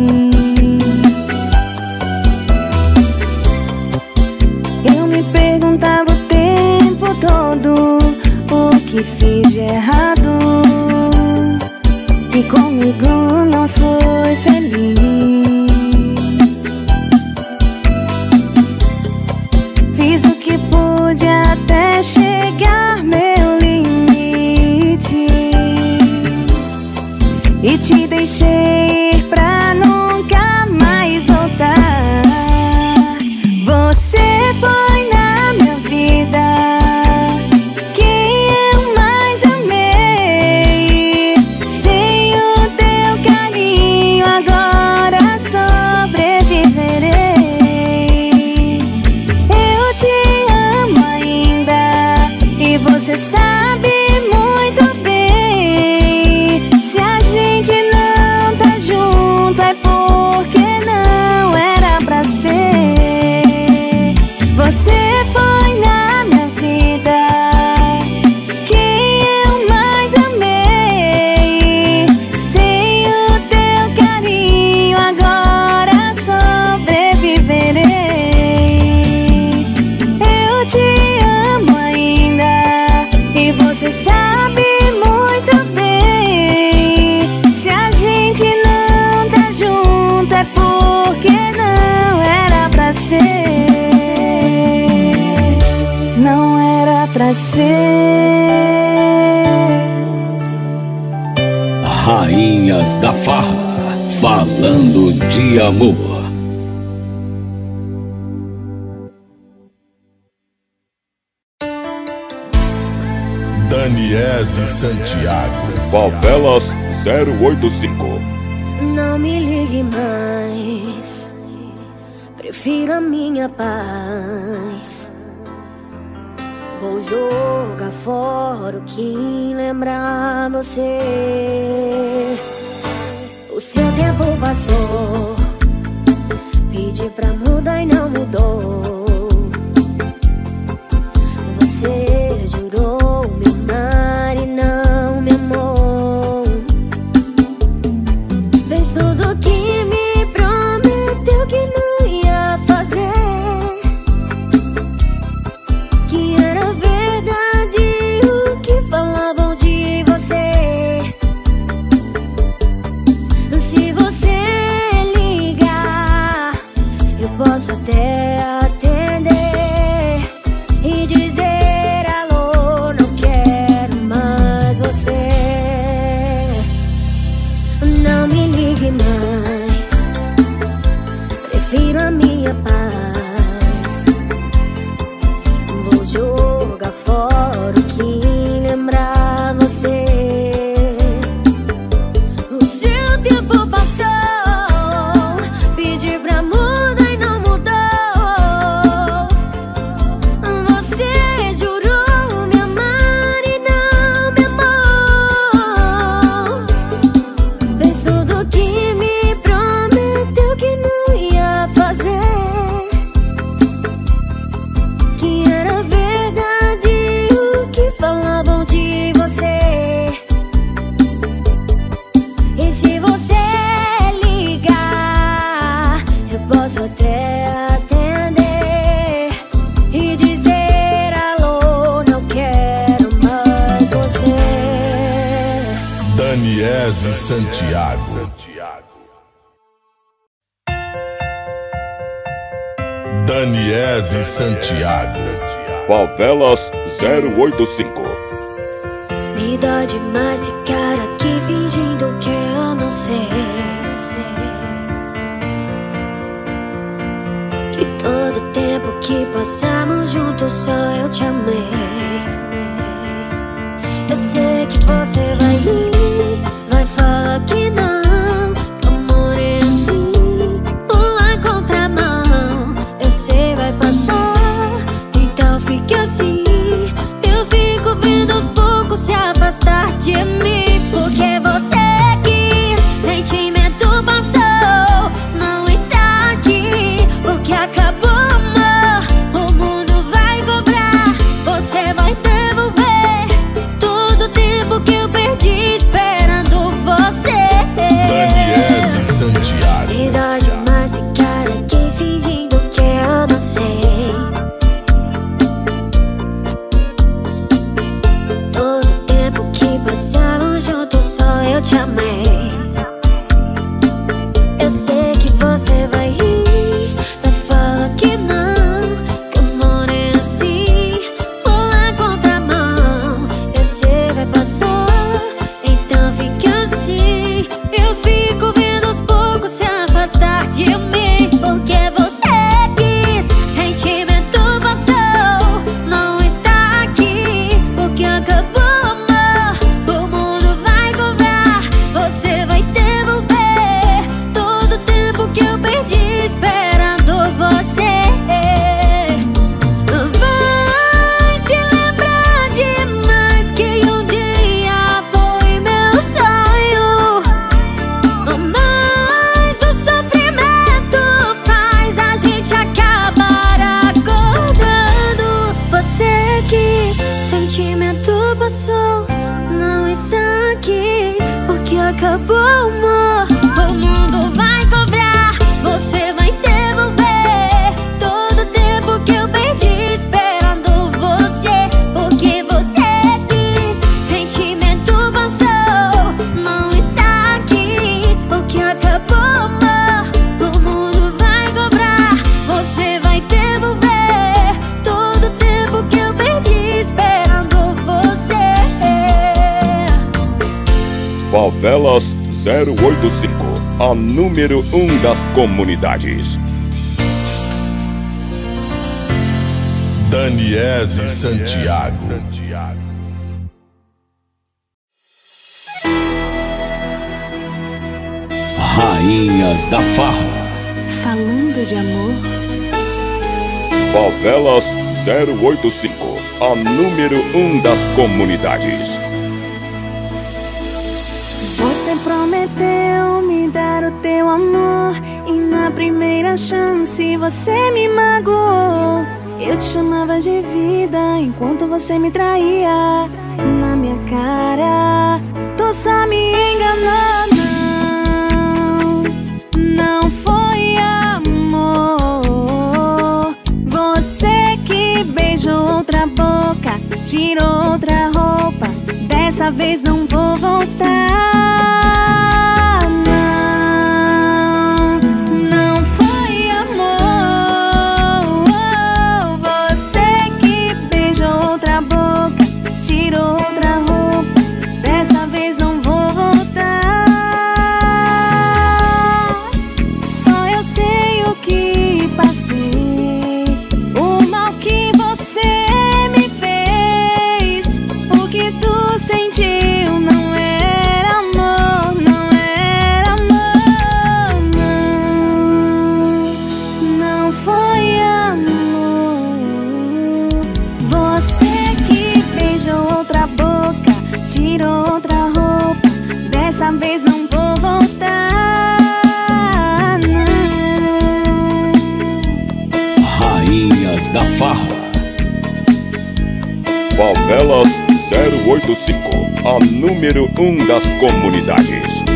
Eu me perguntava o tempo todo o que fiz de errado, e comigo não foi feliz. Fiz o que pude até chegar meu limite e te deixei ir pra nunca mais voltar. Você foi na minha vida quem eu mais amei. Sem o teu carinho agora sobreviverei. Eu te amo ainda e você sabe muito bem. Se a gente não tá junto é porque não era pra ser. Você foi na minha vida quem eu mais amei. Sem o teu carinho agora sobreviverei. Eu te amo ainda e você sabe muito bem. Se a gente não tá junto é porque não era pra ser. Não era pra ser. Rainhas da Farra, falando de amor. Daniese Santiago. Favelas zero oito cinco. Não me ligue mais, prefiro a minha paz. Vou jogar fora o que lembrar você. O seu tempo passou, pedi pra mudar e não mudou. Você jurou me amar e não me amou. Fez tudo que me prometeu que não ia fazer, que era verdade o que falavam de você. Se você ligar, eu posso até atender e dizer alô, não quero mais você. Não me ligue mais, prefiro a minha paz. Vou jogar fora o que lembrar você. O seu tempo passou, pedi pra mudar e não mudou. Você jurou me amar e não me amou. Fez tudo que me prometeu que não ia fazer, que era verdade o que falavam de você. E se você ligar, eu posso até atender e dizer alô, não quero mais você. Daniese Santiago. Daniese Santiago. Favelas zero oito cinco. Me dá demais ficar aqui fingindo que eu não sei, que todo tempo que passamos juntos só eu te amei. Eu sei que você vai vir, vai falar que não, que amor é assim, uma contramão. Eu sei, vai passar, então fique assim. Eu fico vendo aos poucos se afastar de Favelas zero oito cinco, a número um das comunidades. Daniese Santiago. Rainhas da Farra. Falando de amor. Favelas zero oito cinco, a número um das comunidades. Você prometeu me dar o teu amor e na primeira chance você me magoou. Eu te chamava de vida enquanto você me traía. Na minha cara, tu só me enganou. Não, não foi amor. Você que beijou outra boca, tirou outra roupa. Dessa vez não vou voltar. Dessa vez não vou voltar, não. Rainhas da Farra. Favelas zero oito cinco, a número um das comunidades.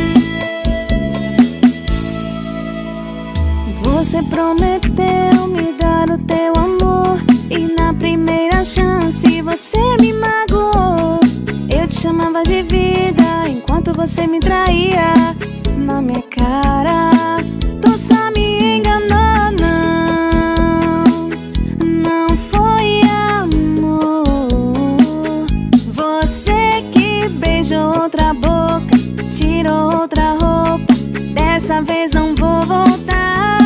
Você prometeu me dar o teu amor e na primeira chance você me magoou. Eu te chamava de vida enquanto você me traía. Na minha cara, tu só me enganou. Não, não foi amor. Você que beijou outra boca, tirou outra roupa. Dessa vez não vou voltar.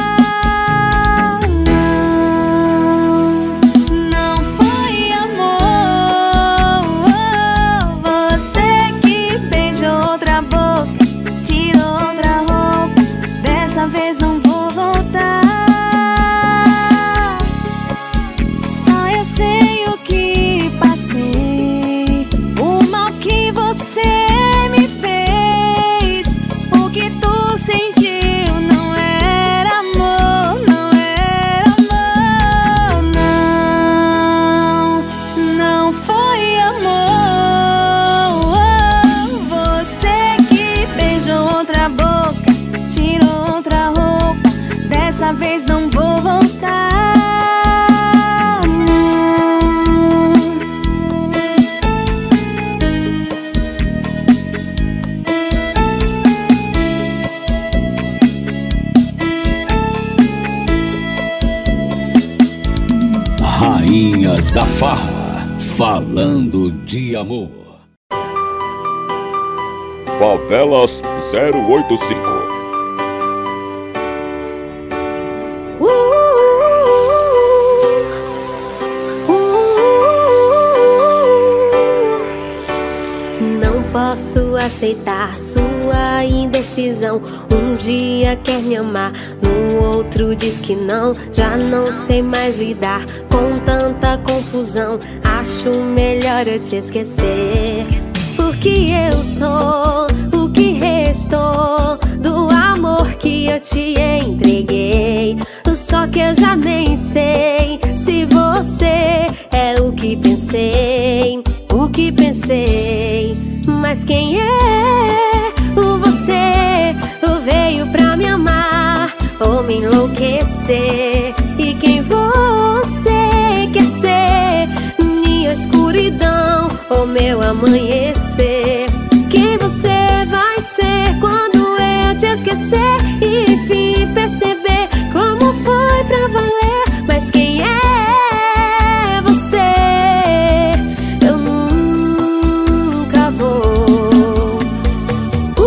Dessa vez não vou voltar. Só eu sei o que passei, o mal que você me fez. O que tu sentiu não era amor, não era amor, não. Não foi amor. Você que beijou outra boca, tirou outra roupa. Dessa vez não vou voltar. Rainhas da Farra. Falando de amor. Favelas zero oito cinco. Posso aceitar sua indecisão. Um dia quer me amar, no outro diz que não. Já não sei mais lidar com tanta confusão. Acho melhor eu te esquecer. Porque eu sou o que restou do amor que eu te entreguei. Só que eu já nem sei se você é o que pensei, o que pensei. Mas quem é o você? Ou veio pra me amar ou me enlouquecer? E quem você quer ser? Minha escuridão ou meu amanhecer? Quem você vai ser quando eu te esquecer? E enfim perceber como foi pra valer. Mas quem é você? Eu nunca vou.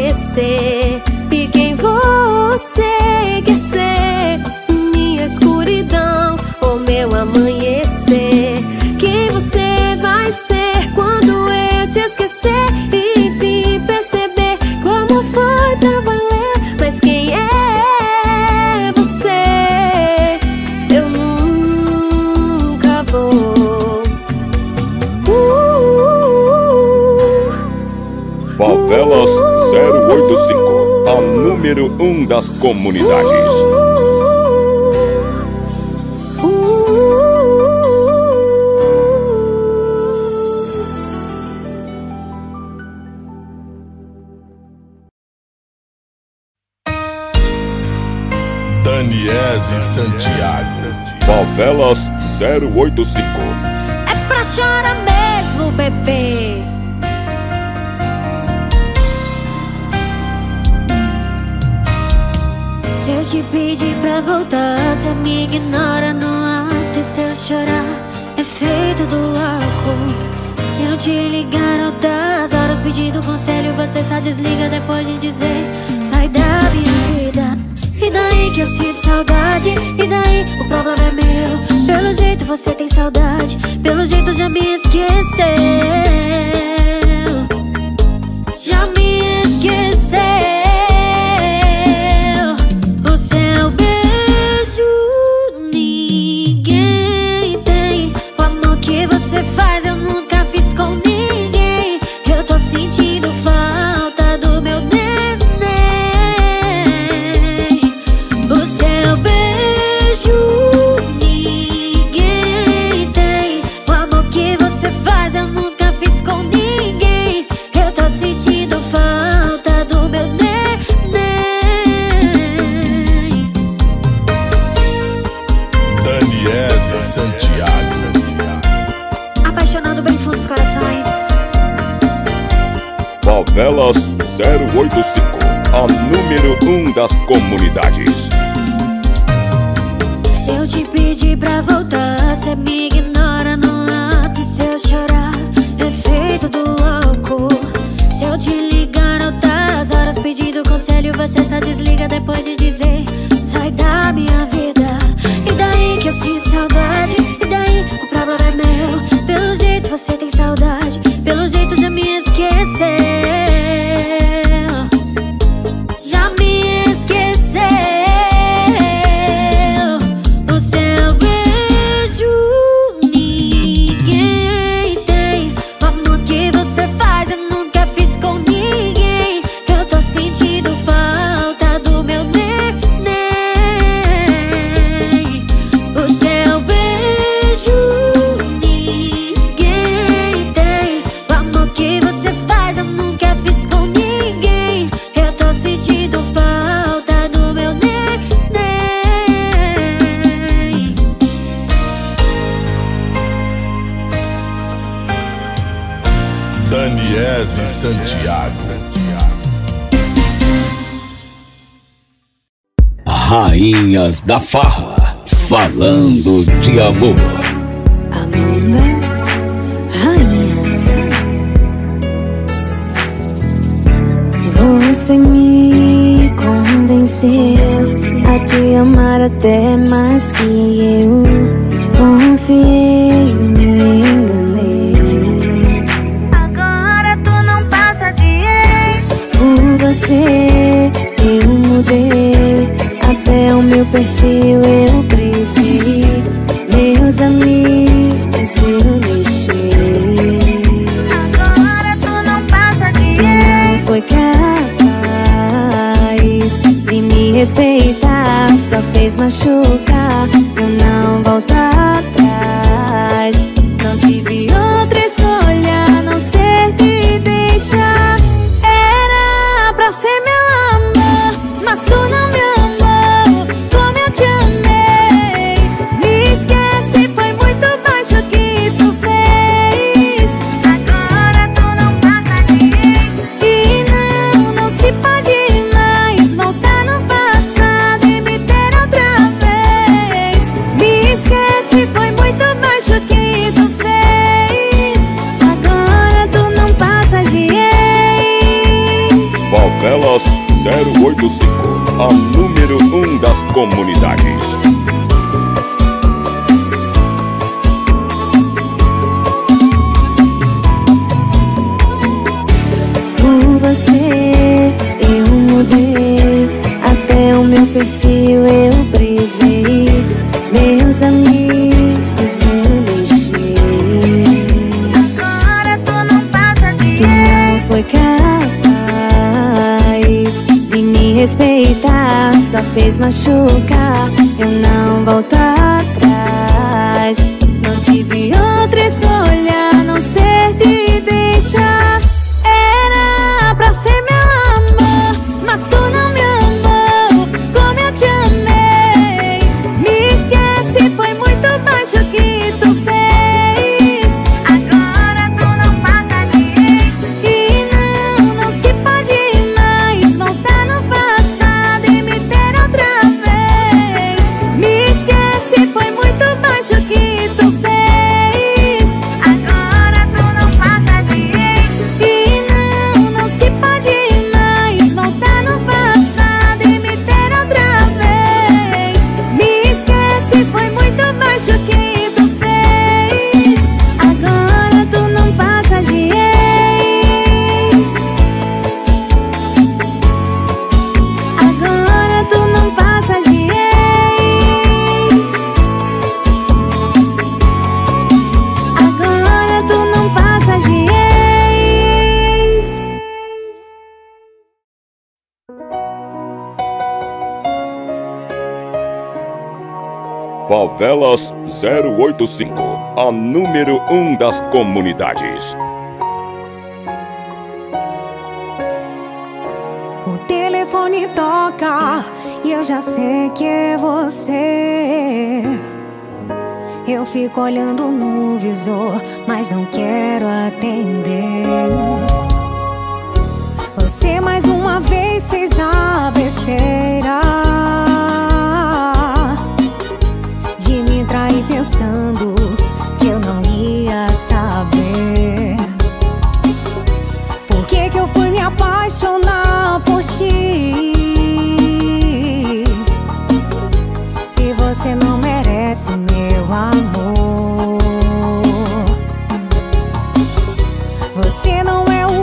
esquecer. E quem você quer ser? Minha escuridão ou meu amanhecer? Quem você vai ser quando eu te esquecer? E vim perceber como foi pra valer. Mas quem é você? Eu nunca vou. uh, Favelas zero oito cinco, a número um das comunidades. Daniese Santiago. Favelas zero oito cinco. É pra chorar mesmo, bebê. Se eu te pedir pra voltar, você me ignora no ato. E se eu chorar, é feito do álcool. Se eu te ligar altas horas pedindo conselho, você só desliga depois de dizer: sai da minha vida. E daí que eu sinto saudade? E daí o problema é meu? Pelo jeito você tem saudade, pelo jeito já me esqueceu. Já me esqueceu. O seu beijo ninguém tem. O amor que você faz eu nunca fiz com ninguém. Eu tô sentindo falta do meu neném. O seu beijo ninguém tem. O amor que você faz eu nunca fiz com ninguém. Eu tô sentindo falta do meu neném. Daniese Santiago. Apaixonado bem fundo dos corações. Favelas zero oito cinco, a número um das comunidades. Se eu te pedir pra voltar, você me ignora no ato. E se eu chorar, é feito do álcool. Se eu te ligar altas horas pedindo conselho, você só desliga depois de dizer: sai da minha vida. E daí que eu sinto saudade? E daí o problema é meu? Pelo jeito você tem saudade, pelo jeito já me esqueceu. Já me esqueceu. O seu beijo ninguém tem. O amor que você faz eu nunca fiz com ninguém. Eu tô sentindo falta do meu neném. O seu beijo ninguém tem. O amor que você faz eu nunca fiz com ninguém. Eu tô sentindo falta do meu neném. Daniese Santiago. Rainhas da Farra, falando de amor. Amanda, rainhas. Você me convenceu a te amar até mais que eu. Confiei, me enganei. Agora tu não passa de ex. Por você eu mudei, até o meu perfil eu preferi. Meus amigos eu deixei. Agora tu não passa de ex. Tu não foi capaz de me respeitar, só fez machucar. Eu não volto atrás. Não tive outra escolha a não ser te deixar. Era pra ser meu amor, mas tu não me amou como eu te amei. Me esquece, foi muito baixo que tu fez. Agora tu não passa de ex. E não, não se pode mais voltar no passado e me ter outra vez. Me esquece, foi muito baixo que tu fez. Agora tu não passa de ex. Favelas Favelas zero oito cinco, a número um das comunidades. Por você eu mudei, até o meu perfil eu privei, meus amigos eu deixei. Agora tu não passa de Tu não foi capaz de me respeitar, só fez machucar, eu não volto atrás. Não tive outra escolha a não ser te deixar. Era pra ser meu amor, mas tu não me amou como eu te amei. Me esquece, foi muito baixo que tu fez. Agora tu não passa de ex. E não, não se pode mais voltar no passado e me ter outra vez. Me esquece, foi muito baixo que tu fez. Agora tu não passa de ex. E não, não se pode mais voltar no passado e me ter outra vez. Me esquece, foi muito baixo que tu fez. Agora tu não passa de ex. Agora tu não passa de ex. Agora tu não passa de ex. Favelas zero oito cinco, a número um das comunidades. O telefone toca e eu já sei que é você. Eu fico olhando no visor, mas não quero atender. Você mais uma vez fez a besteira de me trair pensando que eu não ia saber. Por que que eu fui me apaixonar por ti, se você não merece o meu amor? Você não é o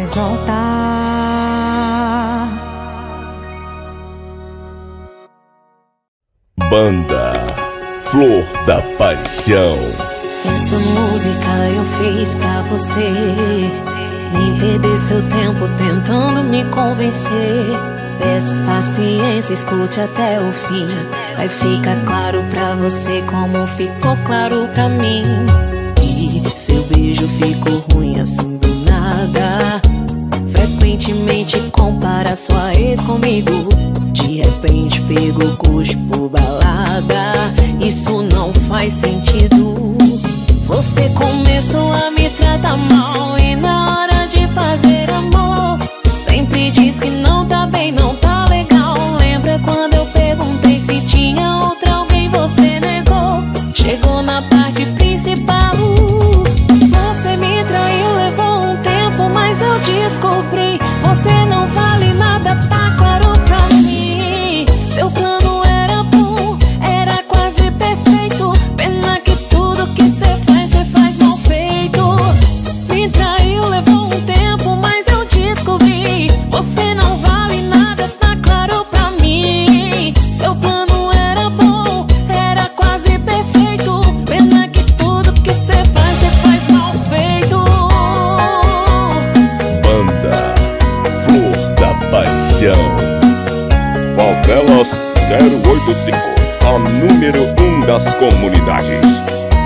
mais voltar. Banda Flor da Paixão. Essa música eu fiz pra você, nem perder seu tempo tentando me convencer. Peço paciência, escute até o fim. Vai ficar claro pra você como ficou claro pra mim. E seu beijo ficou ruim assim do nada. Frequentemente compara sua ex comigo. De repente pegou gosto por balada. Isso não faz sentido. Você começou a me tratar mal, e na hora de fazer amor sempre diz que não tá bem, não tá legal. Lembra quando eu perguntei se tinha outra alguém, você negou. Chegou na parte principal. Você me traiu, levou um tempo, mas eu descobri. Você não vale nada, tá claro pra mim. Seu plano era bom, era quase perfeito. Pena que tudo que cê faz, cê faz mal feito. Me traiu, levou um tempo, mas eu descobri. Você não vale nada, tá claro pra mim. Seu plano era bom, era quase perfeito. Pena que tudo que cê faz, cê faz mal feito. Banda Flor da Paixão. Favelas zero oito cinco, a número um das comunidades.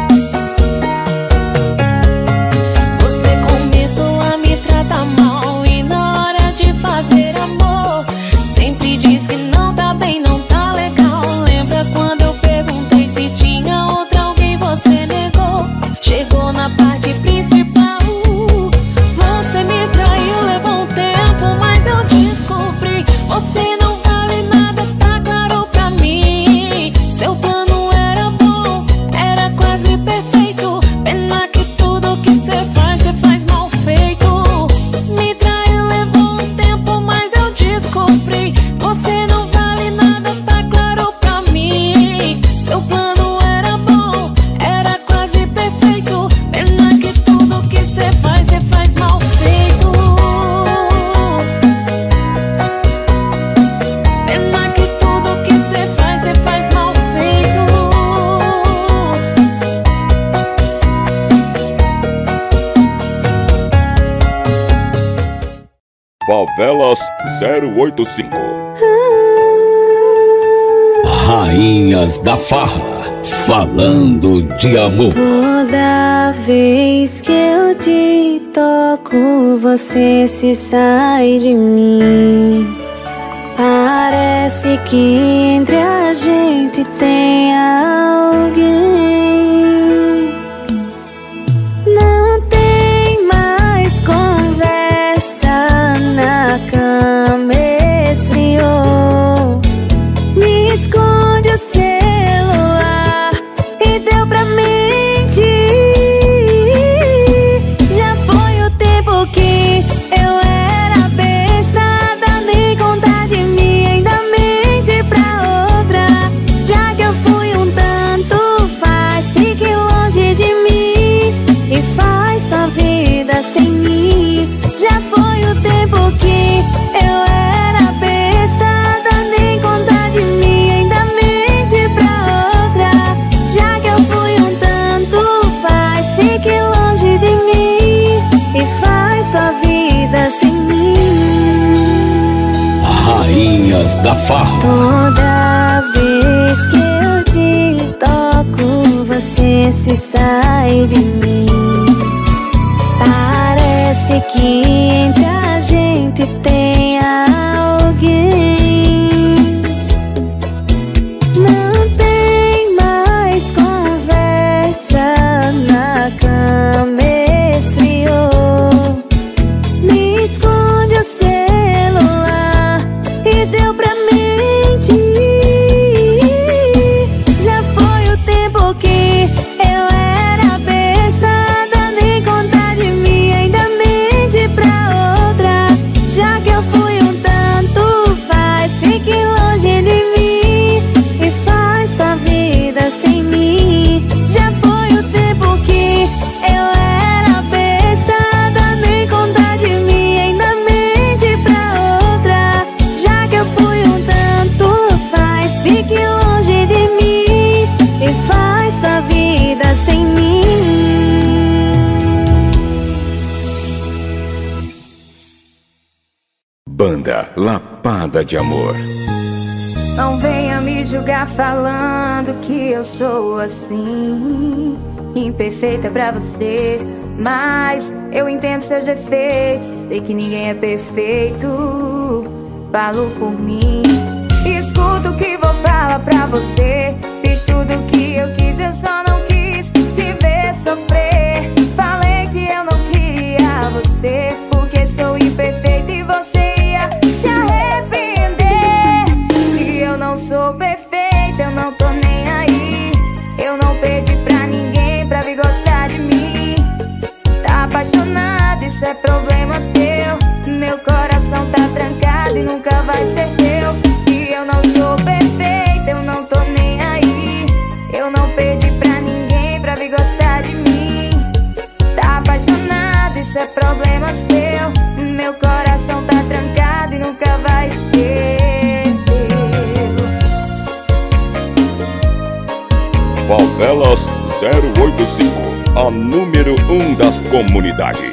Você começou a me tratar mal, e na hora de fazer amor sempre diz que não tá bem, não tá legal. Lembra quando eu perguntei se tinha outra alguém, você negou. Chegou na parte principal. Você me traiu, levou um tempo, mas eu descobri. Você não vale nada, tá claro pra mim. Seu plano era bom, era quase perfeito. Pena que tudo que cê faz, cê faz mal feito. Me traiu, levou um tempo, mas eu descobri. Você não vale nada, tá claro pra mim. Seu plano era bom, era quase perfeito. Pena que tudo que cê faz, cê faz mal feito. Pena que tudo que cê faz, cê faz mal feito. Favelas zero oito cinco. Rainhas da Farra, falando de amor. Toda vez que eu te toco, você se sai de mim. Parece que entre a gente tem alguém. Não tem mais conversa, na cama esfriou. Me esconde o celular e deu pra mentir. Já foi o tempo que eu era besta, dá nem conta de mim, ainda mente pra outra. Já que eu fui um tanto faz, fique longe de mim e faz sua vida sem mim. Já foi o tempo que eu era besta, dá nem conta de mim, ainda mente pra outra. Já que eu fui um tanto faz, fique longe de mim e faz sua vida sem mim. Rainhas da Farra, Toda vez que eu te toco, você se sai de mim. Parece que entre a gente tem alguém. Não tem mais conversa, na cama esfriou. Me esconde o celular e deu pra mentir. Já foi o tempo que eu era besta, dá nem conta de mim, ainda mente pra outra. Já que eu fui um Banda Lapada de Amor. Não venha me julgar falando que eu sou assim, imperfeita pra você, mas eu entendo seus defeitos. Sei que ninguém é perfeito, falo por mim. Escuta o que vou falar pra você. Fiz tudo o que eu quis, eu só não quis te ver sofrer. Falei que eu não queria você, porque sou imperfeita e você ia se arrepender. Se eu não sou perfeita, eu não tô nem aí. Eu não pedi pra ninguém pra vir gostar de mim. Tá apaixonada, isso é problema teu. Meu coração tá trancado e nunca vai ser teu. Se eu não sou perfeita, eu não tô nem aí. Eu não pedi pra ninguém pra vir gostar de mim. Tá apaixonada, isso é problema seu. Meu coração tá trancado e nunca vai ser teu. Favelas zero oito cinco, a número um das comunidades.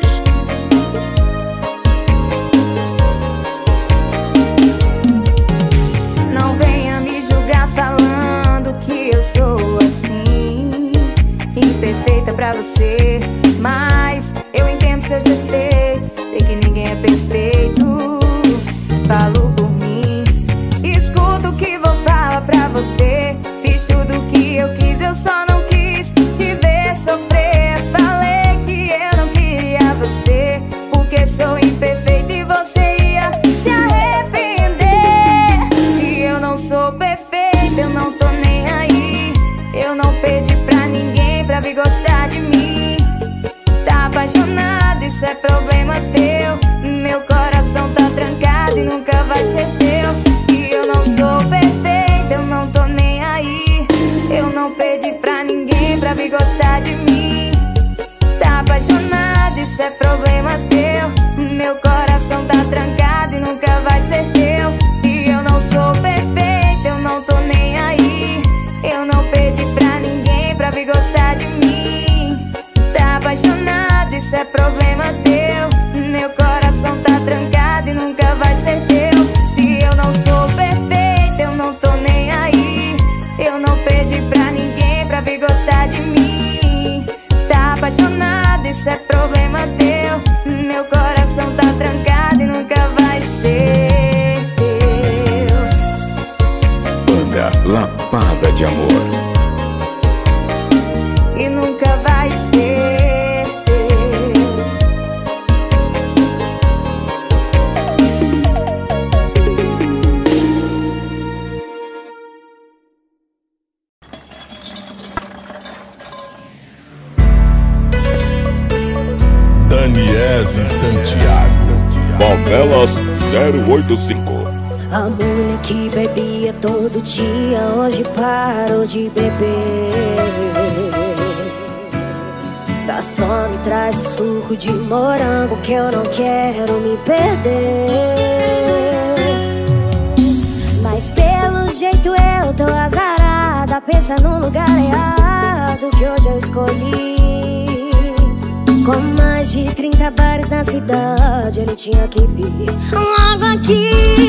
Não venha me julgar falando que eu sou assim, imperfeita pra você, mas eu entendo seus defeitos. Sei que ninguém é perfeito, falo por mim. Escuta o que vou falar pra você. Fiz tudo o que eu quis, eu só não quis te ver sofrer. Falei que eu não queria você, porque sou imperfeita e você ia se arrepender. Se eu não sou perfeita, eu não tô nem aí. Eu não pedi pra ninguém pra vir gostar de mim. Tá apaixonado, isso é problema teu. Meu coração tá trancado e nunca vai ser teu. Se eu não sou perfeita, eu não tô nem aí. Eu não pedi pra ninguém pra vir gostar de mim. Tá apaixonado, isso é problema teu. Meu coração tá trancado e nunca vai ser teu. Se eu não sou perfeita, eu não tô nem aí. Eu não pedi pra ninguém pra vir gostar de mim. Tá apaixonado, isso é problema teu. Meu coração tá trancado e nunca vai ser teu. Se eu não sou perfeita, eu não tô nem aí. Eu não pedi pra ninguém pra vir gostar de mim. Tá apaixonado, isso é problema teu. Meu coração tá trancado e nunca vai ser teu. Banda Lapada de Amor. E nunca vai ser teu. Daniese Santiago. Favelas zero oito cinco. A mulher que bebia todo dia hoje parou de beber. Garçom, me traz um suco de morango que eu não quero me perder. Mas pelo jeito eu tô azarada, pensa no lugar errado que hoje eu escolhi. Com mais de trinta bares na cidade, ele tinha que vir logo aqui.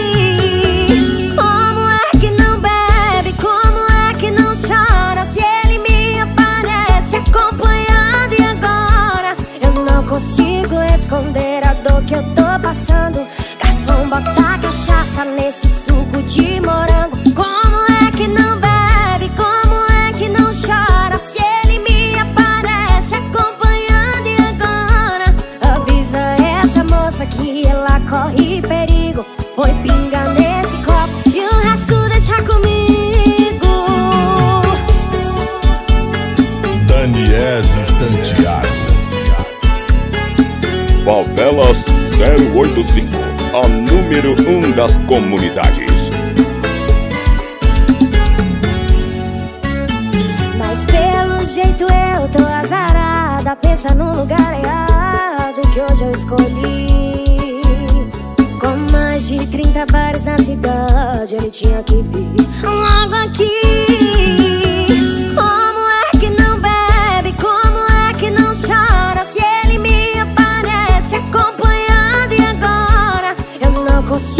Como é que não bebe? Como é que não chora? Se ele me aparece acompanhado e agora eu não consigo esconder a dor que eu tô passando. Garçom, bota cachaça nesse suco de morango. Como é que não bebe? Como é que não chora? Se ele me aparece acompanhando e agora avisa essa moça que ela corre perigo. Põe pinga nesse copo e o resto deixa comigo. Daniese Santiago. Favelas zero oito cinco, a número um das comunidades. Mas pelo jeito eu tô azarada, pensa no lugar errado que hoje eu escolhi. Com mais de trinta bares na cidade, ele tinha que vir logo aqui. Como é que não bebe? Como é que não chora? Se ele me aparece acompanhado e agora eu não consigo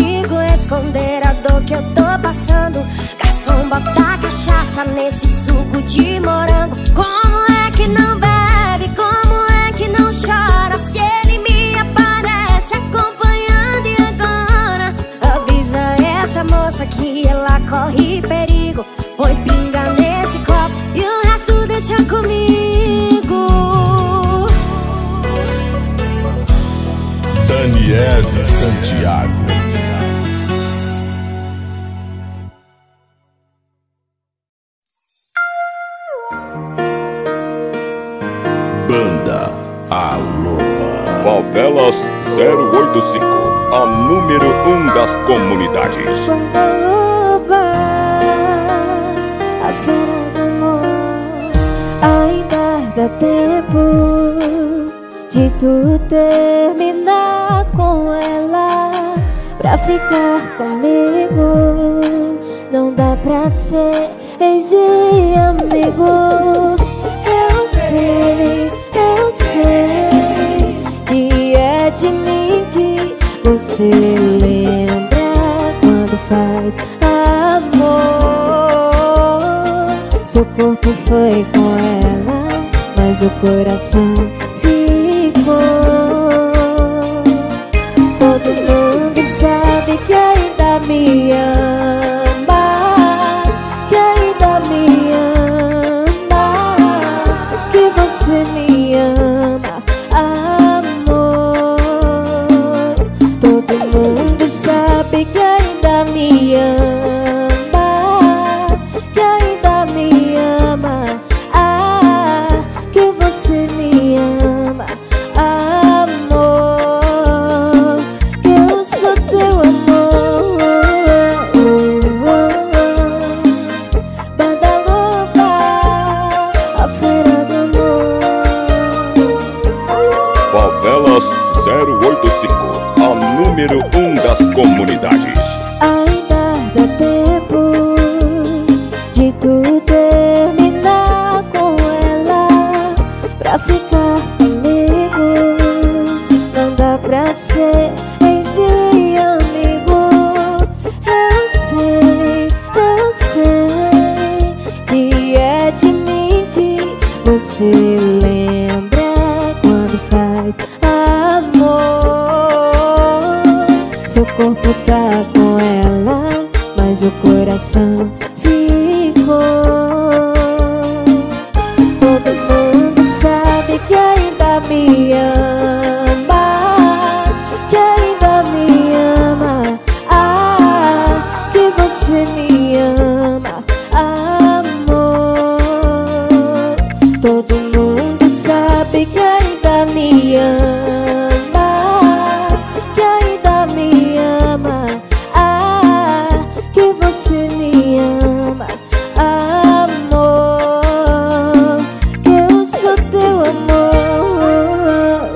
cabeça nesse suco de morango. Como é que não bebe? Como é que não chora? Se ele me aparece acompanhando e agora avisa essa moça que ela corre perigo. Põe pinga nesse copo e o resto deixa comigo. Daniese Santiago. Banda A Loba. Favelas zero oito cinco, a número um das comunidades. Banda Loba, a feira do amor. Ainda dá tempo de tu terminar com ela pra ficar comigo. Não dá pra ser ex e amigo. Eu sei, eu sei que é de mim que você lembra quando faz amor. Seu corpo foi com ela, mas o coração ficou. Todo mundo sabe que ainda me ama, que ainda me ama, que você me ama, amor. Todo mundo sabe que ainda me ama, que ainda me ama, ah, que você me ama, amor, que eu sou teu amor. Banda Loba, a feira do amor. Favelas zero oito cinco, a número um das comunidades. Ainda dá tempo de tu terminar com ela pra ficar comigo. Não dá pra ser ex e amigo. Eu sei, eu sei que é de mim que você lembra quando faz amor. Seu corpo tá com ela, mas o coração ficou. Todo mundo sabe que ainda me ama, que ainda me ama, ah, que você me ama, amor. Todo mundo sabe que ainda me ama, que ainda me ama, ah, que você me ama, amor, que eu sou teu amor.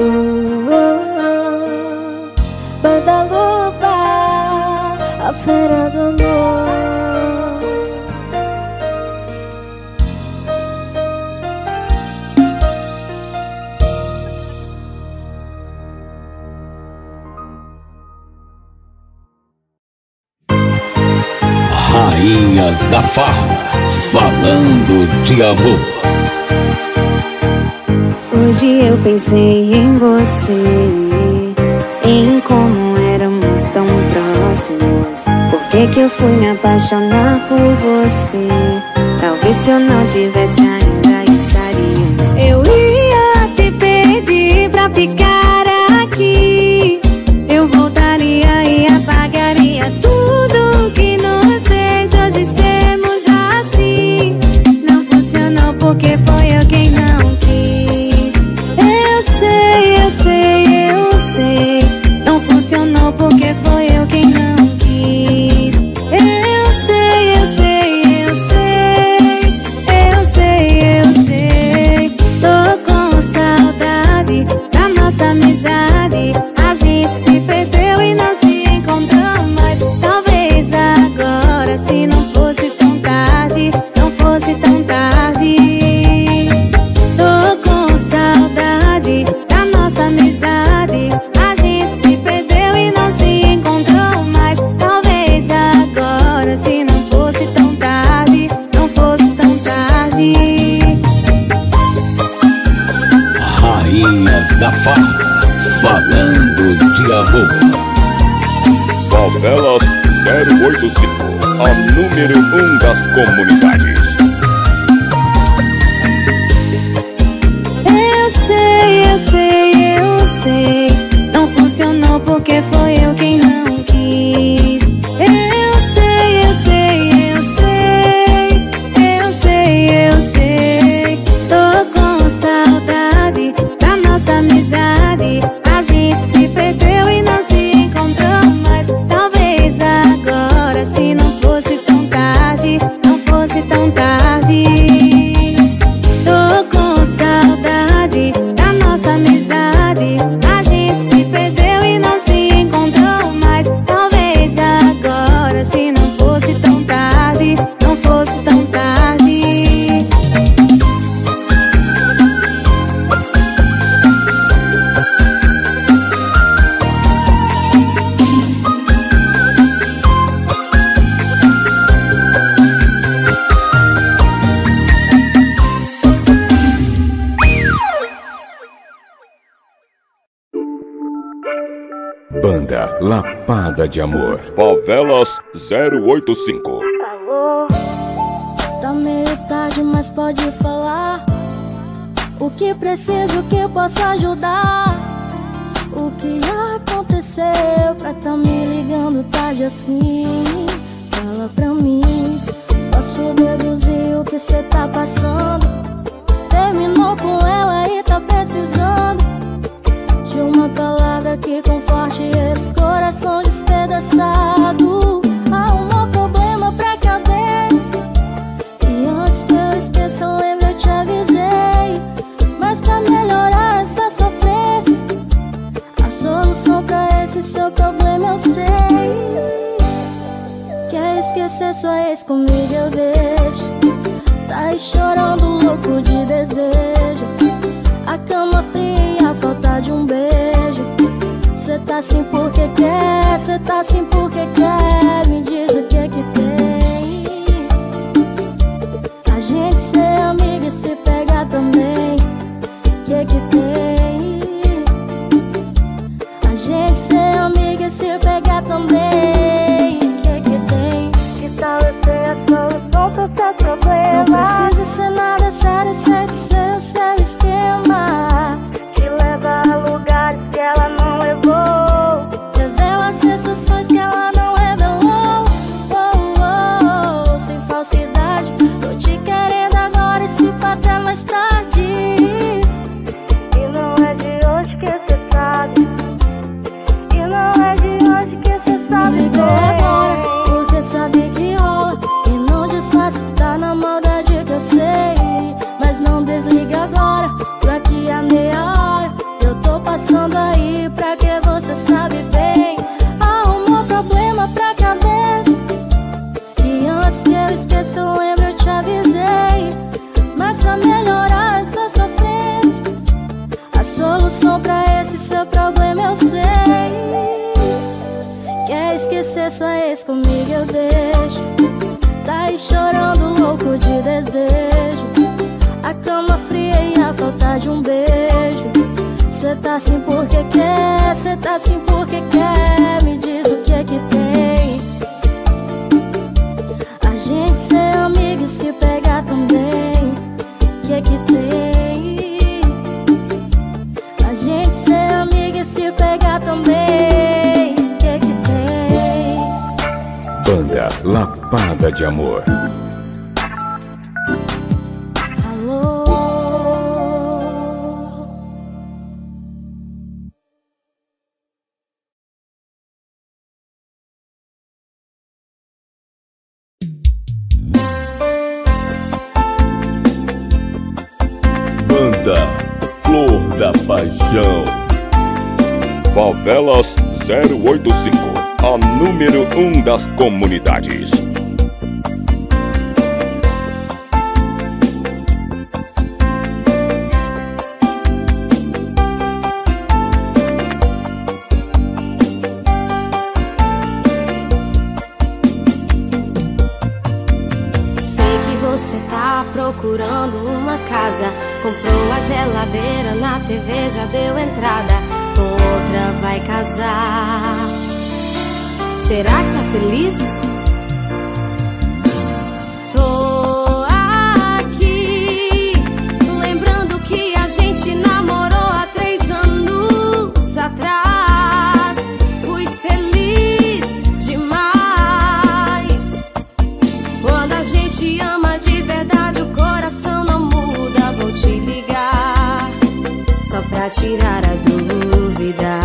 Banda Loba, a feira do amor. Rainhas da Farra, falando de amor. Hoje eu pensei em você, em como éramos tão próximos. Por que que eu fui me apaixonar por você? Talvez se eu não tivesse ainda estaríamos. Eu ia te pedir pra ficar aqui. Eu voltaria e apagaria tudo que nos fez hoje sermos assim. Não funcionou porque foi eu quem não quis. Eu sei, eu sei, eu sei. Não funcionou porque foi eu quem não quis. Eu sei, eu sei, eu sei. Eu sei, eu sei. Tô com saudade da nossa amizade. A gente se perdeu e não se encontrou mais. Talvez agora, se não fosse tão tarde, não fosse tão tarde. Tô com saudade da nossa amizade. A gente se perdeu e não se boa. Favelas zero oito cinco, a número um das comunidades. Eu sei, eu sei, eu sei, não funcionou porque foi eu quem não quis. Eu sei, eu sei, eu sei, eu sei, eu sei. Tô com saudade da nossa amizade. A gente se perdeu e não se encontrou mais. Talvez agora, se não fosse tão tarde, não fosse tão tarde. Tô com saudade da nossa amizade. A gente se perdeu e não se encontrou mais. Talvez agora, se não fosse tão tarde, não fosse tão tarde. Banda Lapada de Amor. Favelas zero oito cinco. Alô, tá meio tarde, mas pode falar. O que preciso, o que eu posso ajudar? O que aconteceu pra tá me ligando tarde assim? Fala pra mim, posso deduzir o que cê tá passando. Terminou com ela e tá precisando de uma palavra que conforte esse coração despedaçado. Arrumou problema pra cabeça, e antes que eu esqueça, lembro, eu te avisei. Mas pra melhorar essa sofrência, a solução pra esse seu problema eu sei. Quer esquecer sua ex, comigo eu deixo. Tá aí chorando, louco de desejo. A cama fria e a falta de um beijo. Cê tá assim porque quer, cê tá assim porque quer. Me diz o que que tem. A gente ser amiga e se pegar também. Que que tem? A gente ser amiga e se pegar também. Que que tem? Que tal eu ter a solução pro seu problema? Não precisa ser nada sério, sei que ser o seu esquema. Te leva a lugares que ela não levou. Revela sensações que ela não revelou. Oh, oh, oh, sem falsidade. Tô te querendo agora e se até mais tarde. E não é de hoje que cê sabe. E não é de hoje que cê sabe. Me ligou agora porque sabe que rola. E não disfarça, tá na maldade que eu sei. Mas não desliga agora, daqui a meia hora eu tô passando aí pra que você sabe bem. Arrumou problema pra cabeça, e antes que eu esqueça, eu lembro, eu te avisei. Mas pra melhorar essa sofrência, a solução pra esse seu problema eu sei. Quer esquecer sua ex, comigo eu deixo. Tá aí chorando, louco de desejo. A cama fria e a falta de um beijo. Cê tá assim porque quer, cê tá assim porque quer. Me diz o que que tem. A gente ser amigo e se pegar também. Que que tem? A gente ser amigo e se pegar também. Que que tem? Banda Lapada de Amor. Alô. Banda Flor da Paixão. Favelas zero oito cinco, a número um das comunidades. Você tá procurando uma casa, comprou a geladeira, na T V já deu entrada, com outra vai casar. Será que tá feliz? Tô aqui lembrando que a gente namorou há três anos atrás. Fui feliz demais. Quando a gente ama de verdade, o coração não muda. Vou te ligar só pra tirar a dúvida.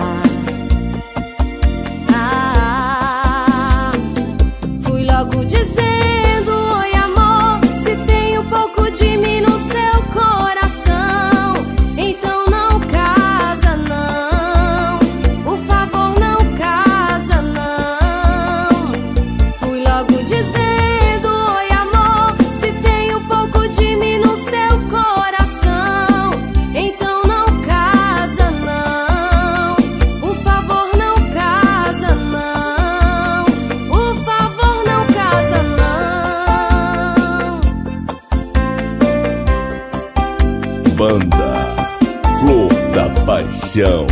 Dizendo, oi amor, se tem um pouco de mim no seu coração, então não casa não, por favor não casa não. Fui logo dizendo, oi amor, se tem um pouco de mim no seu coração, então não casa não, por favor não casa não, por favor não casa não. Banda Flor da Paixão.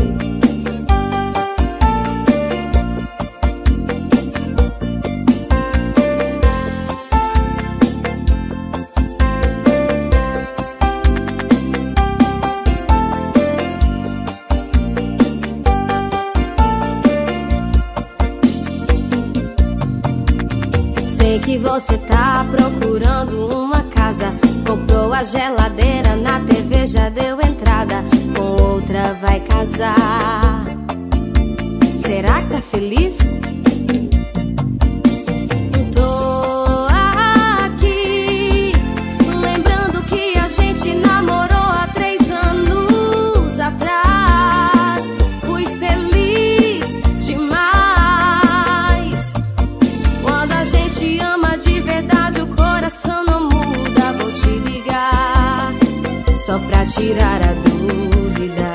Sei que você tá procurando uma casa, comprou a geladeira, na T V já deu entrada, com outra vai casar. Será que tá feliz? Tô aqui lembrando que a gente namorou há três anos atrás. Fui feliz demais. Quando a gente ama de verdade, o coração não muda. Vou te ligar só pra tirar a dúvida.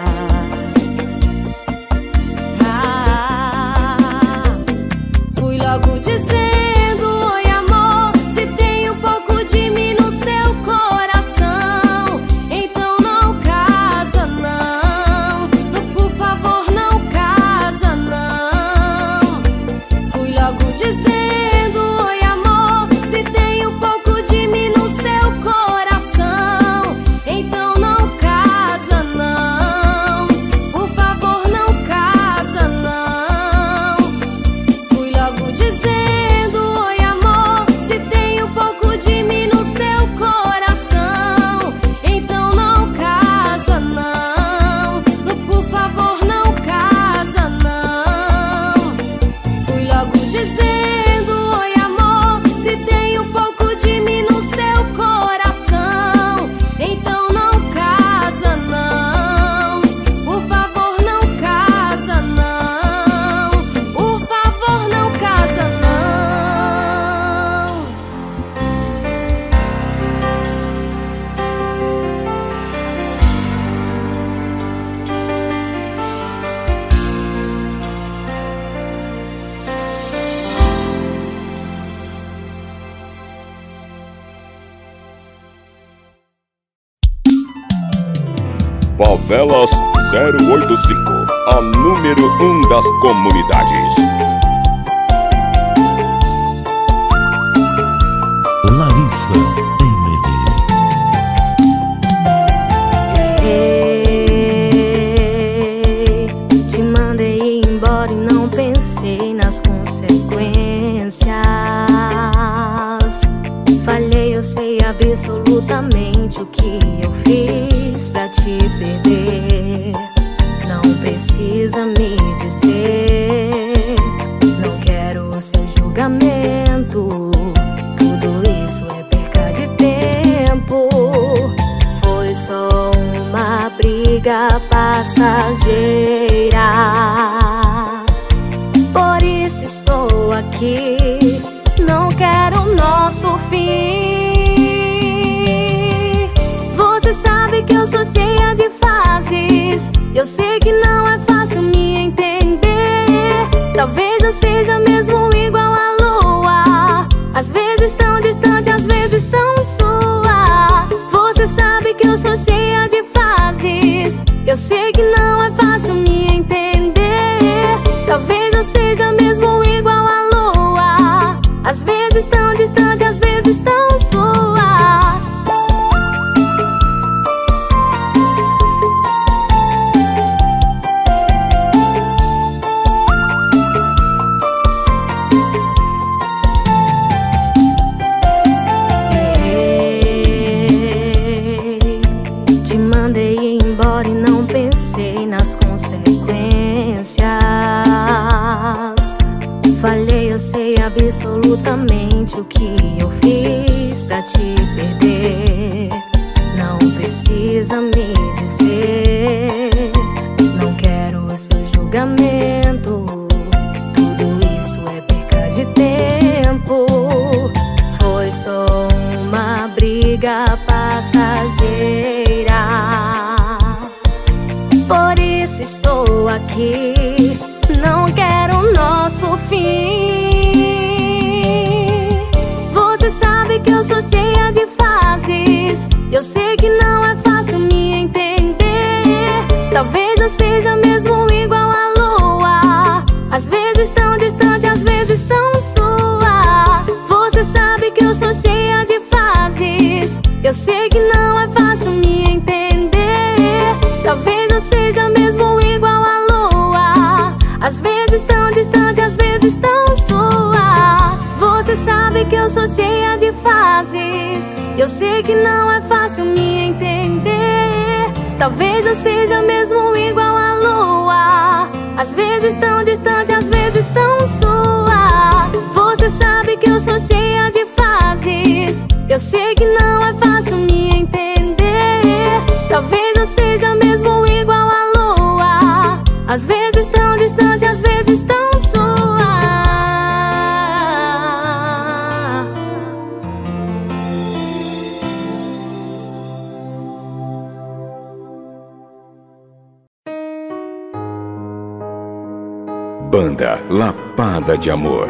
Ah, fui logo dizendo, oi amor, se tem um pouco de mim no seu coração, então não casa não, por favor não casa não. Fui logo dizendo, oi amor, se tem um pouco de mim no seu coração, então não casa não, por favor não casa não. Fui logo dizendo, oi amor, se tem um pouco de mim no seu coração, então não casa não, por favor não casa não. Fui logo dizendo, oi amor, se tem um pouco de mim no seu coração, então não casa não, por favor não casa não, por favor não casa não. Favelas zero oito cinco, a número um das comunidades. Larissa Emily. Ei, te mandei ir embora e não pensei nas consequências. Falhei, eu sei absolutamente o que eu fiz pra te perder. Não precisa me dizer, não quero o seu julgamento. Tudo isso é perca de tempo. Foi só uma briga passageira. Por isso estou aqui, não quero o nosso fim. Você sabe que eu sou cheia de fases, eu sei que não é fácil me entender. Talvez eu seja mesmo igual à lua, às vezes tão distante, às vezes tão sua. Você sabe que eu sou cheia de fases, eu sei que não é fácil me entender. Talvez eu seja mesmo igual vezes tão distante, às vezes tão sua. Te mandei embora e não pensei nas consequências. Falhei, eu sei absolutamente o que eu fiz pra te perder. Não precisa me dizer, não quero o seu julgamento. Tudo isso é perca de tempo. Foi só uma briga passageira, por isso estou aqui. Não quero o nosso fim. Você sabe que eu sou cheia de fases. Eu sei que não é fácil me entender. Talvez eu seja mesmo igual à lua, às vezes tão distante, às vezes tão sua. Você sabe que eu sou cheia de fases. Eu sei que não é fácil me entender. Talvez eu seja mesmo igual à lua, às vezes tão distante, às vezes tão sua. Você sabe que eu sou cheia de fases. Eu sei que não é fácil me entender. Talvez eu seja mesmo igual à lua, às vezes tão distante, às vezes tão sua. Você sabe que eu sou cheia de fases. Eu sei que não é fácil me entender. Talvez eu seja mesmo igual à lua, às vezes tão distante, às vezes tão sua. Banda Lapada de Amor.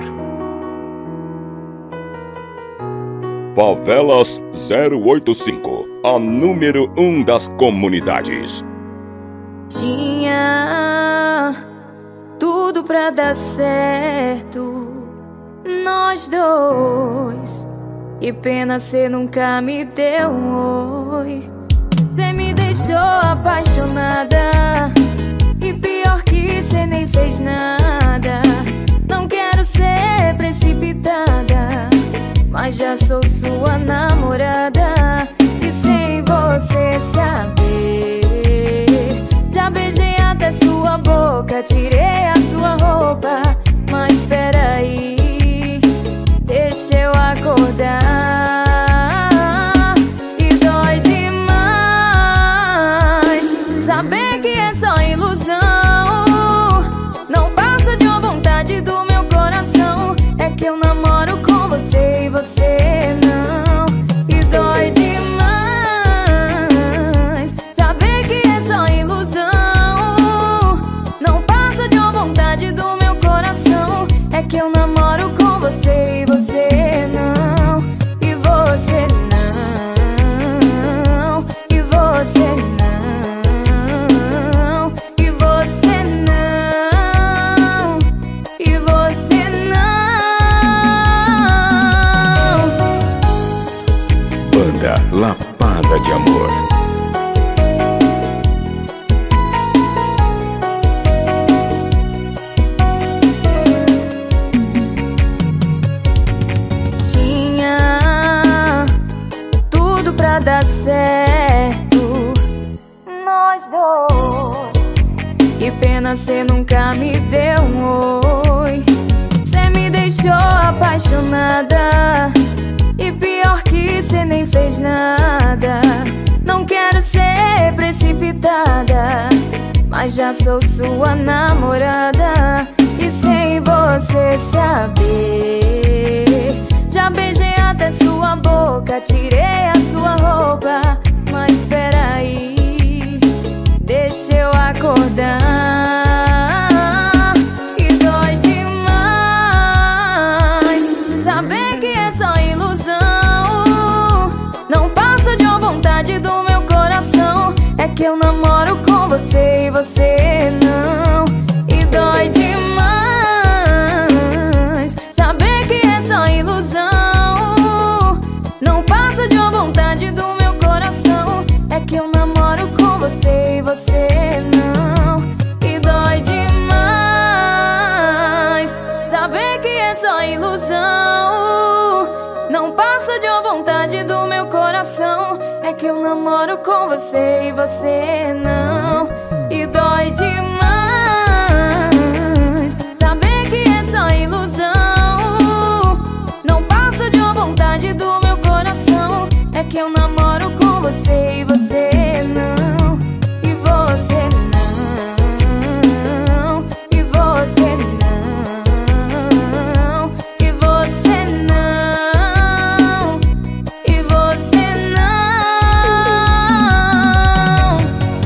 Favelas zero oito cinco, a número um das comunidades. Tinha tudo pra dar certo, nós dois. Que pena cê nunca me deu um oi. Cê me deixou apaixonada, e pior que cê nem fez nada. Não quero ser precipitada, mas já sou sua namorada. E sem você saber, já beijei até sua boca, tirei a sua roupa. Mas peraí, deixa eu acordar. E dói demais saber que é só ilusão. Não passa de uma vontade do meu coração. É que eu namoro com você e você não. E dói demais saber que é só ilusão. Não passa de uma vontade do meu coração. É que eu namoro com você e você não. E você não. E você não. E você não. E você não. Banda Lapada de Amor. Tinha tudo pra dar certo, nós dois. Que pena cê nunca me deu um oi. Cê me deixou apaixonada, e pior que cê nem fez nada. Não quero ser precipitada, mas já sou sua namorada. E sem você saber, já beijei até sua boca, tirei a sua roupa. Mas peraí, deixa eu acordar. E dói demais saber que é só ilusão. Não passa de uma vontade do meu coração. É que eu namoro com você e você não. E dói demais saber que é só ilusão. só ilusão. Não passa de uma vontade do meu coração. É que eu namoro com você e você não. E dói demais saber que é só ilusão. Não passa de uma vontade do meu coração. É que eu namoro com você e você não. E você não. E você não. E você não. E você não.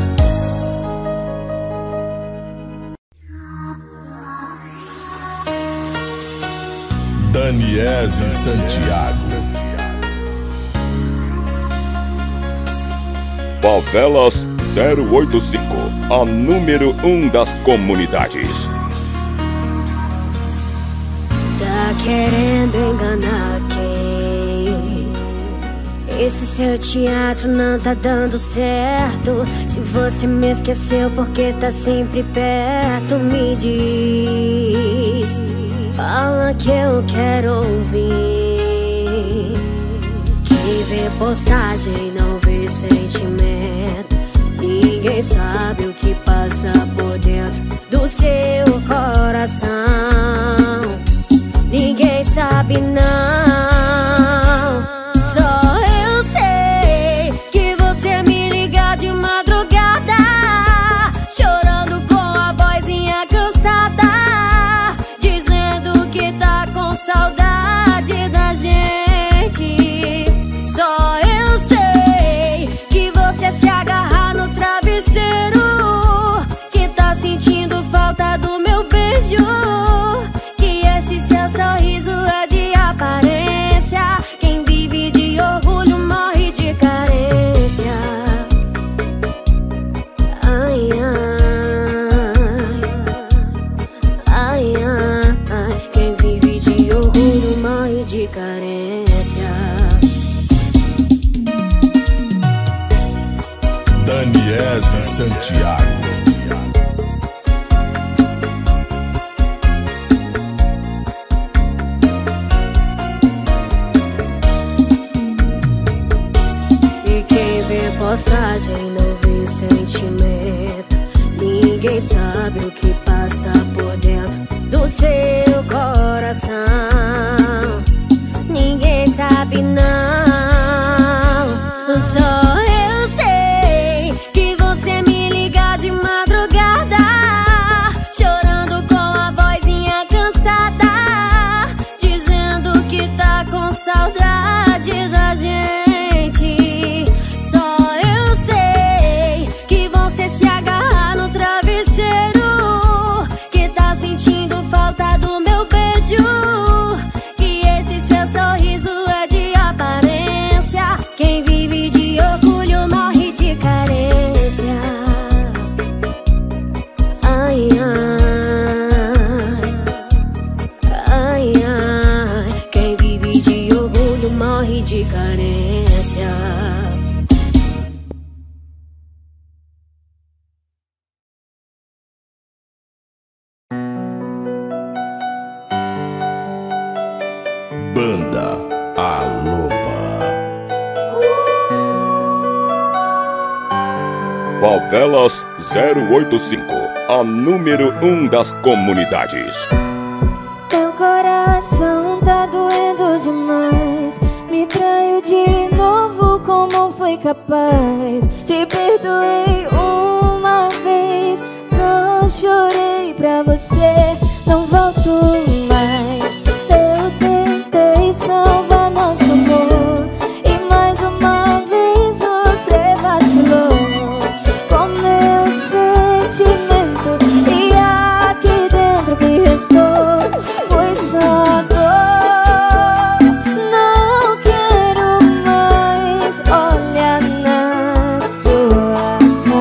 Daniese Santiago. Favelas zero oito cinco, a número um das comunidades. Tá querendo enganar quem? Esse seu teatro não tá dando certo. Se você me esqueceu porque tá sempre perto, me diz. Fala que eu quero ouvir. Quem vê postagem não vê sentimento. Ninguém sabe o que passa por dentro do seu coração. Ninguém sabe não. Só eu sei que você me liga de madrugada, chorando com a vozinha cansada, dizendo que tá com saudade da gente. Só eu sei que você se agarra no travesseiro, que tá sentindo falta do meu beijo, que esse seu sorriso é de aparência. Quem vive de orgulho morre de carência. Ai, ai, ai, ai, ai. Quem vive de orgulho morre de carência. Daniese Santiago. E quem vê postagem não vê sentimento. Ninguém sabe o que passa por dentro do seu coração. Ninguém sabe não. Só eu sei que você me liga de madrugada, chorando com a vozinha cansada, dizendo que tá com saudade da gente. Só eu sei que você se agarra no travesseiro, que tá sentindo falta do meu beijo, que esse seu sorriso é de aparência. Quem vive de orgulho morre de carência. Ai, ai, ai, ai. Quem vive de orgulho morre de carência. Banda A Loba. Favelas zero oito cinco, a número um das comunidades. Teu coração tá doendo demais. Me traiu de novo, como foi capaz? Te perdoei uma vez, só chorei pra você, não volto mais. Eu tentei salvar nosso amor e mais uma vez você vacilou com meu sentimento, e aqui dentro que restou foi só dor. Não quero mais olhar na sua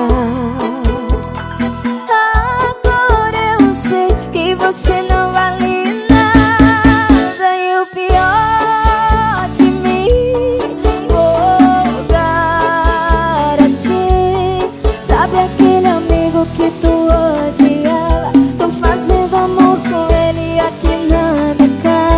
cara. Agora eu sei que você não vale nada, e o pior de mim vou dar a ti. Sabe aquele amigo que tu odiava? Tô fazendo amor com ele aqui na minha casa.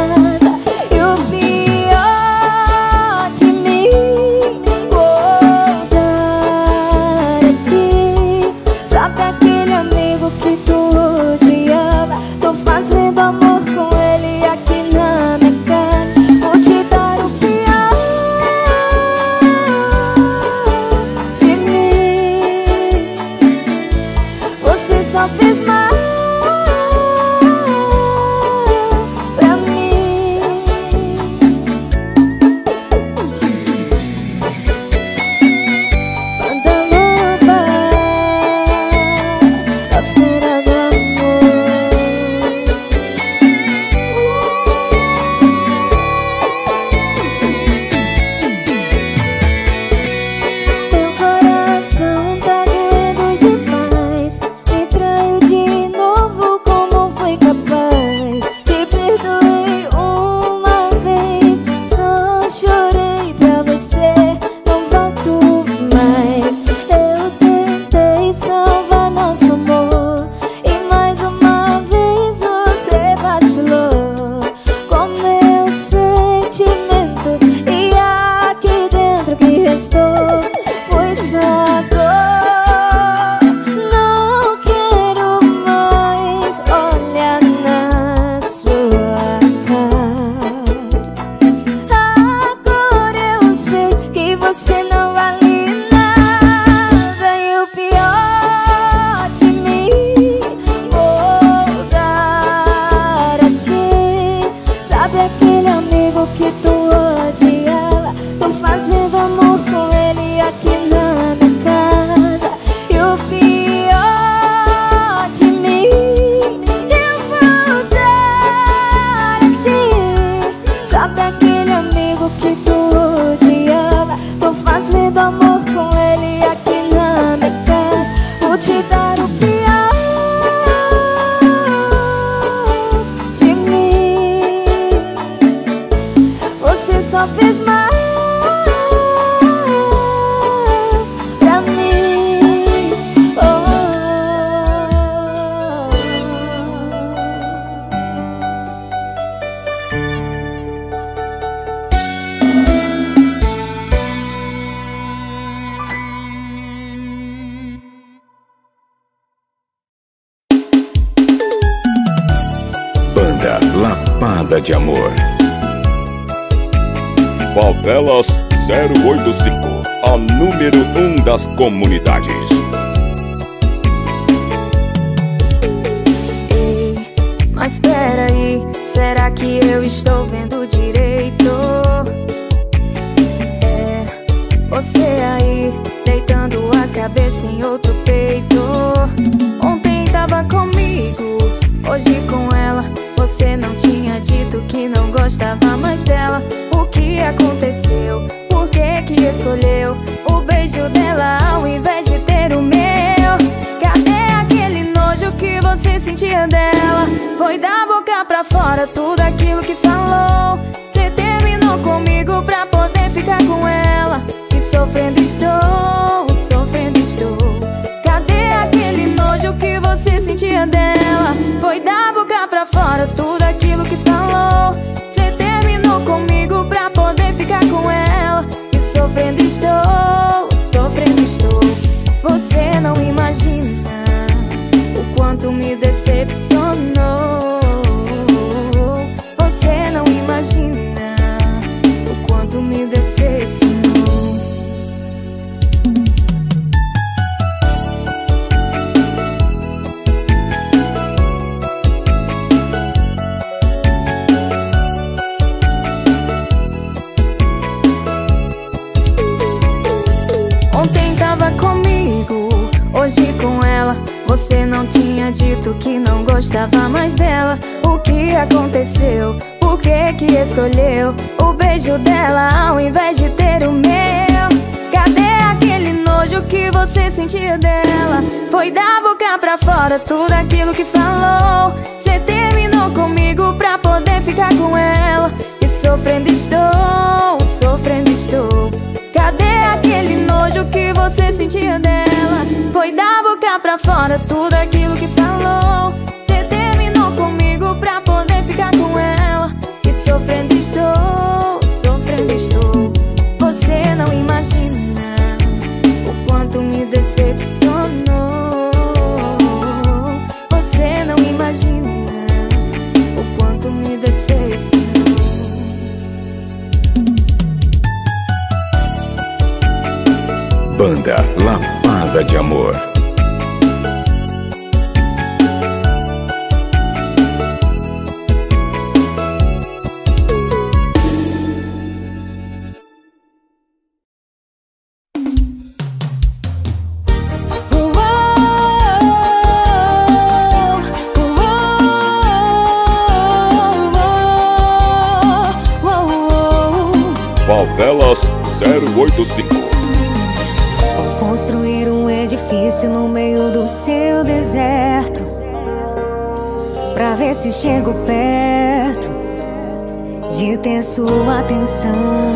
só fez mal pra mim. Oh. Banda Lapada de Amor. Favelas zero oito cinco, a número um das comunidades. Ei, mas peraí, será que eu estou vendo direito? É, você aí, deitando a cabeça em outro peito. Ontem tava comigo, hoje com ela. Você não tinha dito que não gostava mais dela. O que aconteceu? Por que que escolheu o beijo dela ao invés de ter o meu? Cadê aquele nojo que você sentia dela? Foi da boca pra fora tudo aquilo que falou. Você terminou comigo pra poder ficar com ela. E sofrendo estou, sofrendo estou. Cadê aquele nojo que você sentia dela? Foi da boca pra fora tudo aquilo que falou. Você terminou comigo pra poder ficar com ela. E sofrendo estou, sofrendo estou. Você não imagina o quanto me decepcionou. Você não imagina o quanto me decepcionou. Comigo, hoje com ela. Você não tinha dito que não gostava mais dela. O que aconteceu? Por que que escolheu o beijo dela ao invés de ter o meu? Cadê aquele nojo que você sentia dela? Foi da boca pra fora tudo aquilo que falou. Você terminou comigo pra poder ficar com ela. E sofrendo estou, sofrendo estou. Cadê aquele nojo que você sentia dela? Foi da boca pra fora tudo aquilo que falou. Você terminou comigo pra poder ficar com ela. E sofrendo estou, sofrendo estou. Você não imagina o quanto me decepcionou. Você não imagina o quanto me decepcionou. Banda Lapada de Amor. Favelas zero oito cinco. Construir um edifício no meio do seu deserto, pra ver se chego perto de ter sua atenção.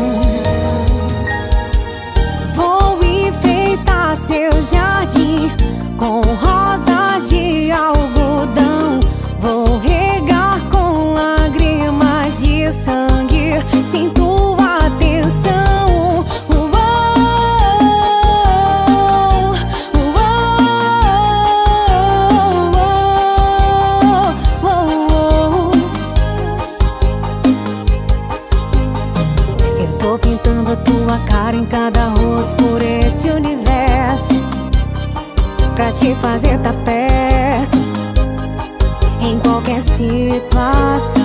Vou enfeitar seu jardim com rosas de algodão. Vou regar com lágrimas de sangue sem tua atenção. Em cada rosto por esse universo, pra te fazer tá perto em qualquer situação.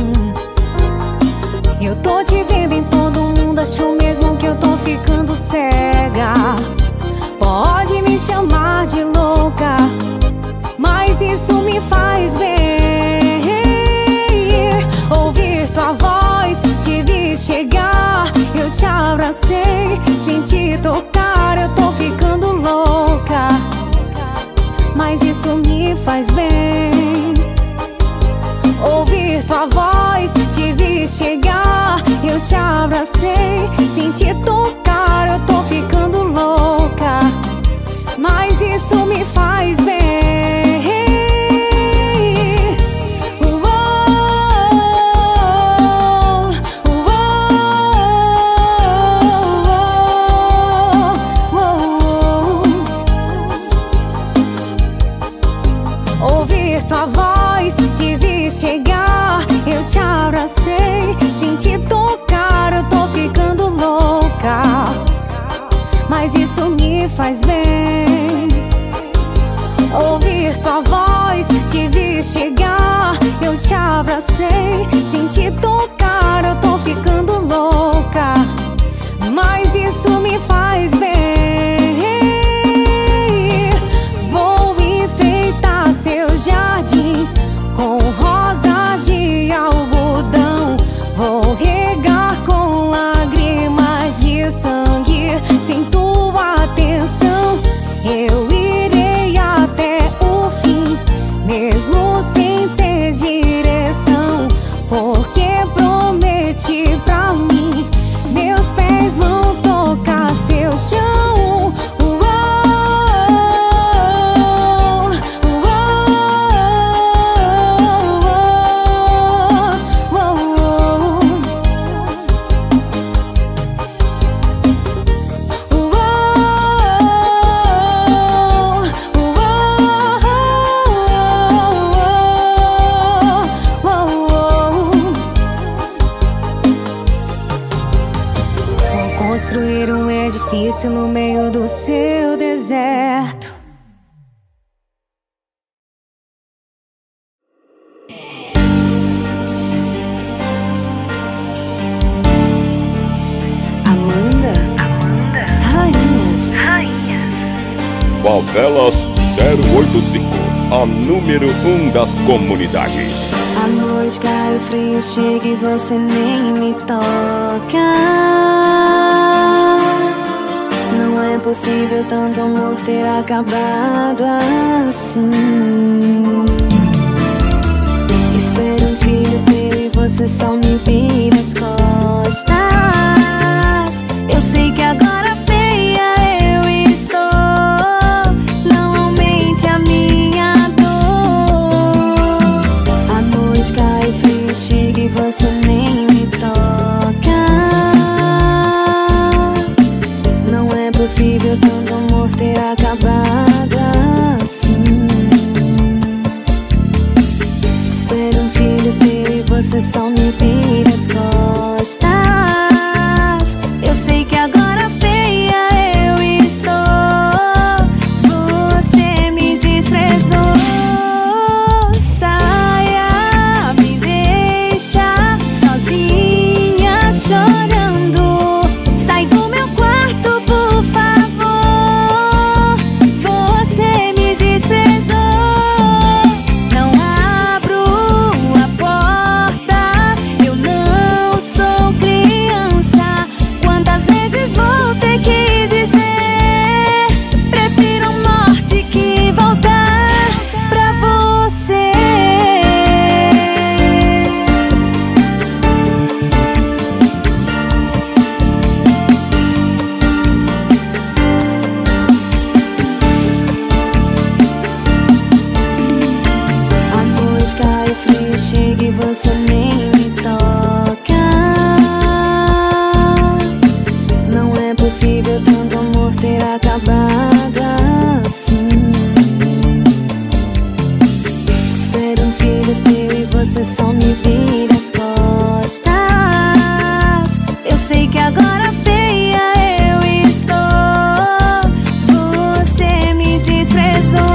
Eu tô te vendo em todo mundo, acho mesmo que eu tô ficando cega. Pode me chamar de louca, mas isso me faz bem. Ouvir tua voz, te vi chegar, eu te abracei, senti tocar, eu tô ficando louca, mas isso me faz bem. Ouvir tua voz, te vi chegar, eu te abracei, senti tocar, eu tô ficando louca, mas isso me faz bem. Ouvir tua voz, te vi chegar, eu te abracei, senti tocar, eu tô ficando louca, mas isso me faz bem. Ouvir tua voz, te vi chegar, eu te abracei, senti tocar, eu tô ficando louca, mas isso me faz bem. Vou enfeitar seu jardim com rosas de algodão, vou regar com lágrimas de sangue. Sem tua atenção eu irei até o fim, mesmo sem ter direção, porque prometi pra mim, meus pés vão tocar seu chão. Construir um edifício no meio do seu deserto. Amanda, Amanda, Rainhas, Rainhas. Favelas zero oito cinco, a número um das comunidades. A noite cai, o frio chega e você nem me toca. Não é possível tanto amor ter acabado assim. Espero um filho teu e você só me vira as costas. Eu sei que agora feia eu estou, não aumente a minha dor. A noite cai, o frio chega e você nem me toca. Não é possível tanto amor ter acabado assim. Espero um filho teu e você só me vira as costas. Eu sei que agora feia eu estou, você me desprezou. Saia, me deixa sozinha chorando. Sai do meu quarto, por favor, você me desprezou. Não abro a porta, eu não sou criança. Quantas vezes vou ter que dizer? Prefiro a morte que voltar pra você. A noite cai, o frio chega e você nem me toca. Não é possível tanto amor ter acabado assim. Espero um filho teu e você só me vira as costas. Eu sei que agora feia eu estou, você me desprezou.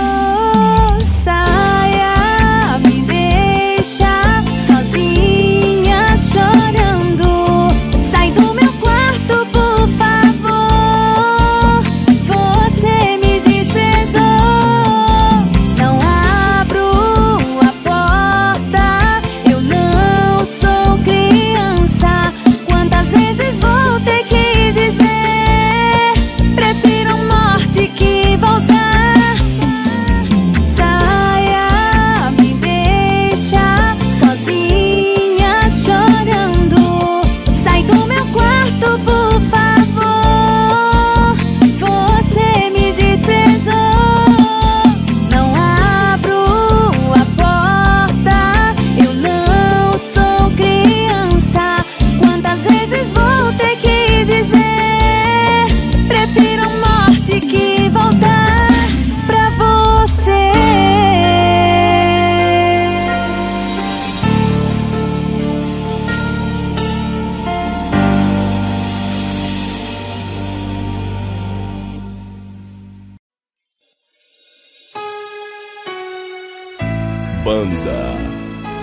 Saia, me deixa sozinha chorando. Sai do meu quarto, por favor, você me desprezou. Não abro a porta, eu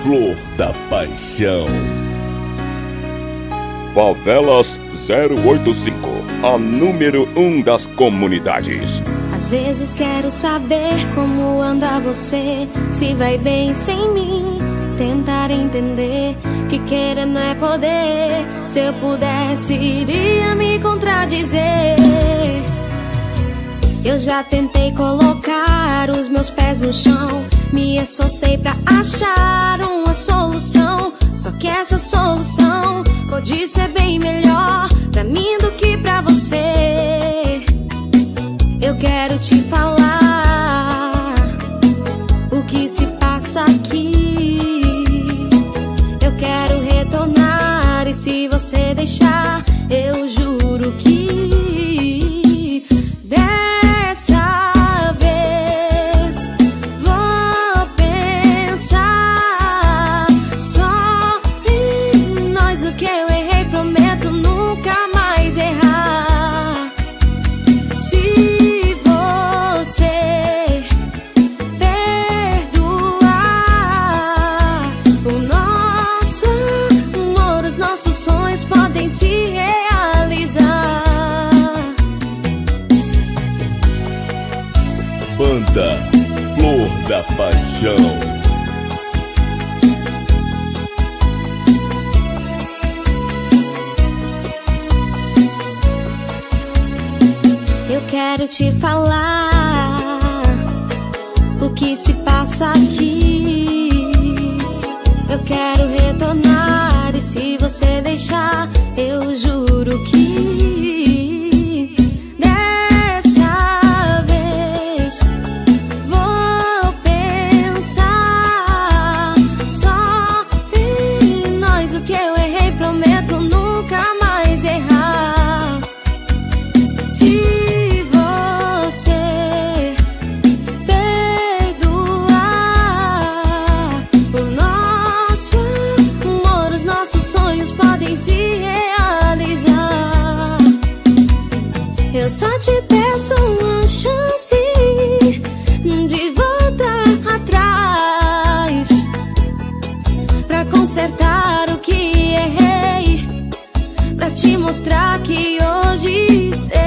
Flor da Paixão. Favelas zero oito cinco, a número um das comunidades. Às vezes quero saber como anda você, se vai bem sem mim. Tentar entender que querer não é poder. Se eu pudesse, iria me contradizer. Eu já tentei colocar os meus pés no chão, me esforcei pra achar uma solução. Só que essa solução pode ser bem melhor pra mim do que pra você. Eu quero te falar o que se passa aqui. Eu quero retornar e se você deixar, eu juro que dessa vez vou pensar só em nós. O que eu errei, prometo nunca mais errar. Se você perdoar o nosso amor, os nossos sonhos podem se realizar. Banda Flor da Paixão. Eu quero te falar o que se passa aqui. Eu quero retornar e se você deixar, eu juro que dessa vez vou pensar só em nós. O que eu errei, prometo nunca mais errar. Se você perdoar o nosso amor, os nossos sonhos podem se realizar. Eu só te peço uma chance de voltar atrás pra consertar o que errei, pra te mostrar que hoje sei.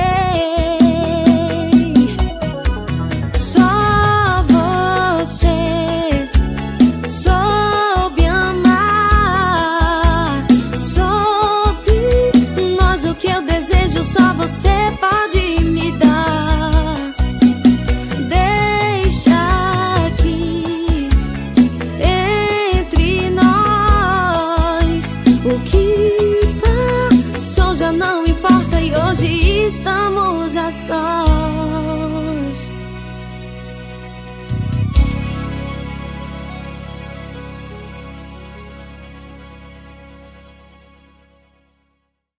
Só você soube amar, soube nós. O que eu desejo só você pode me dar. Deixa aqui entre nós o que passou já não importa e hoje estamos a sós.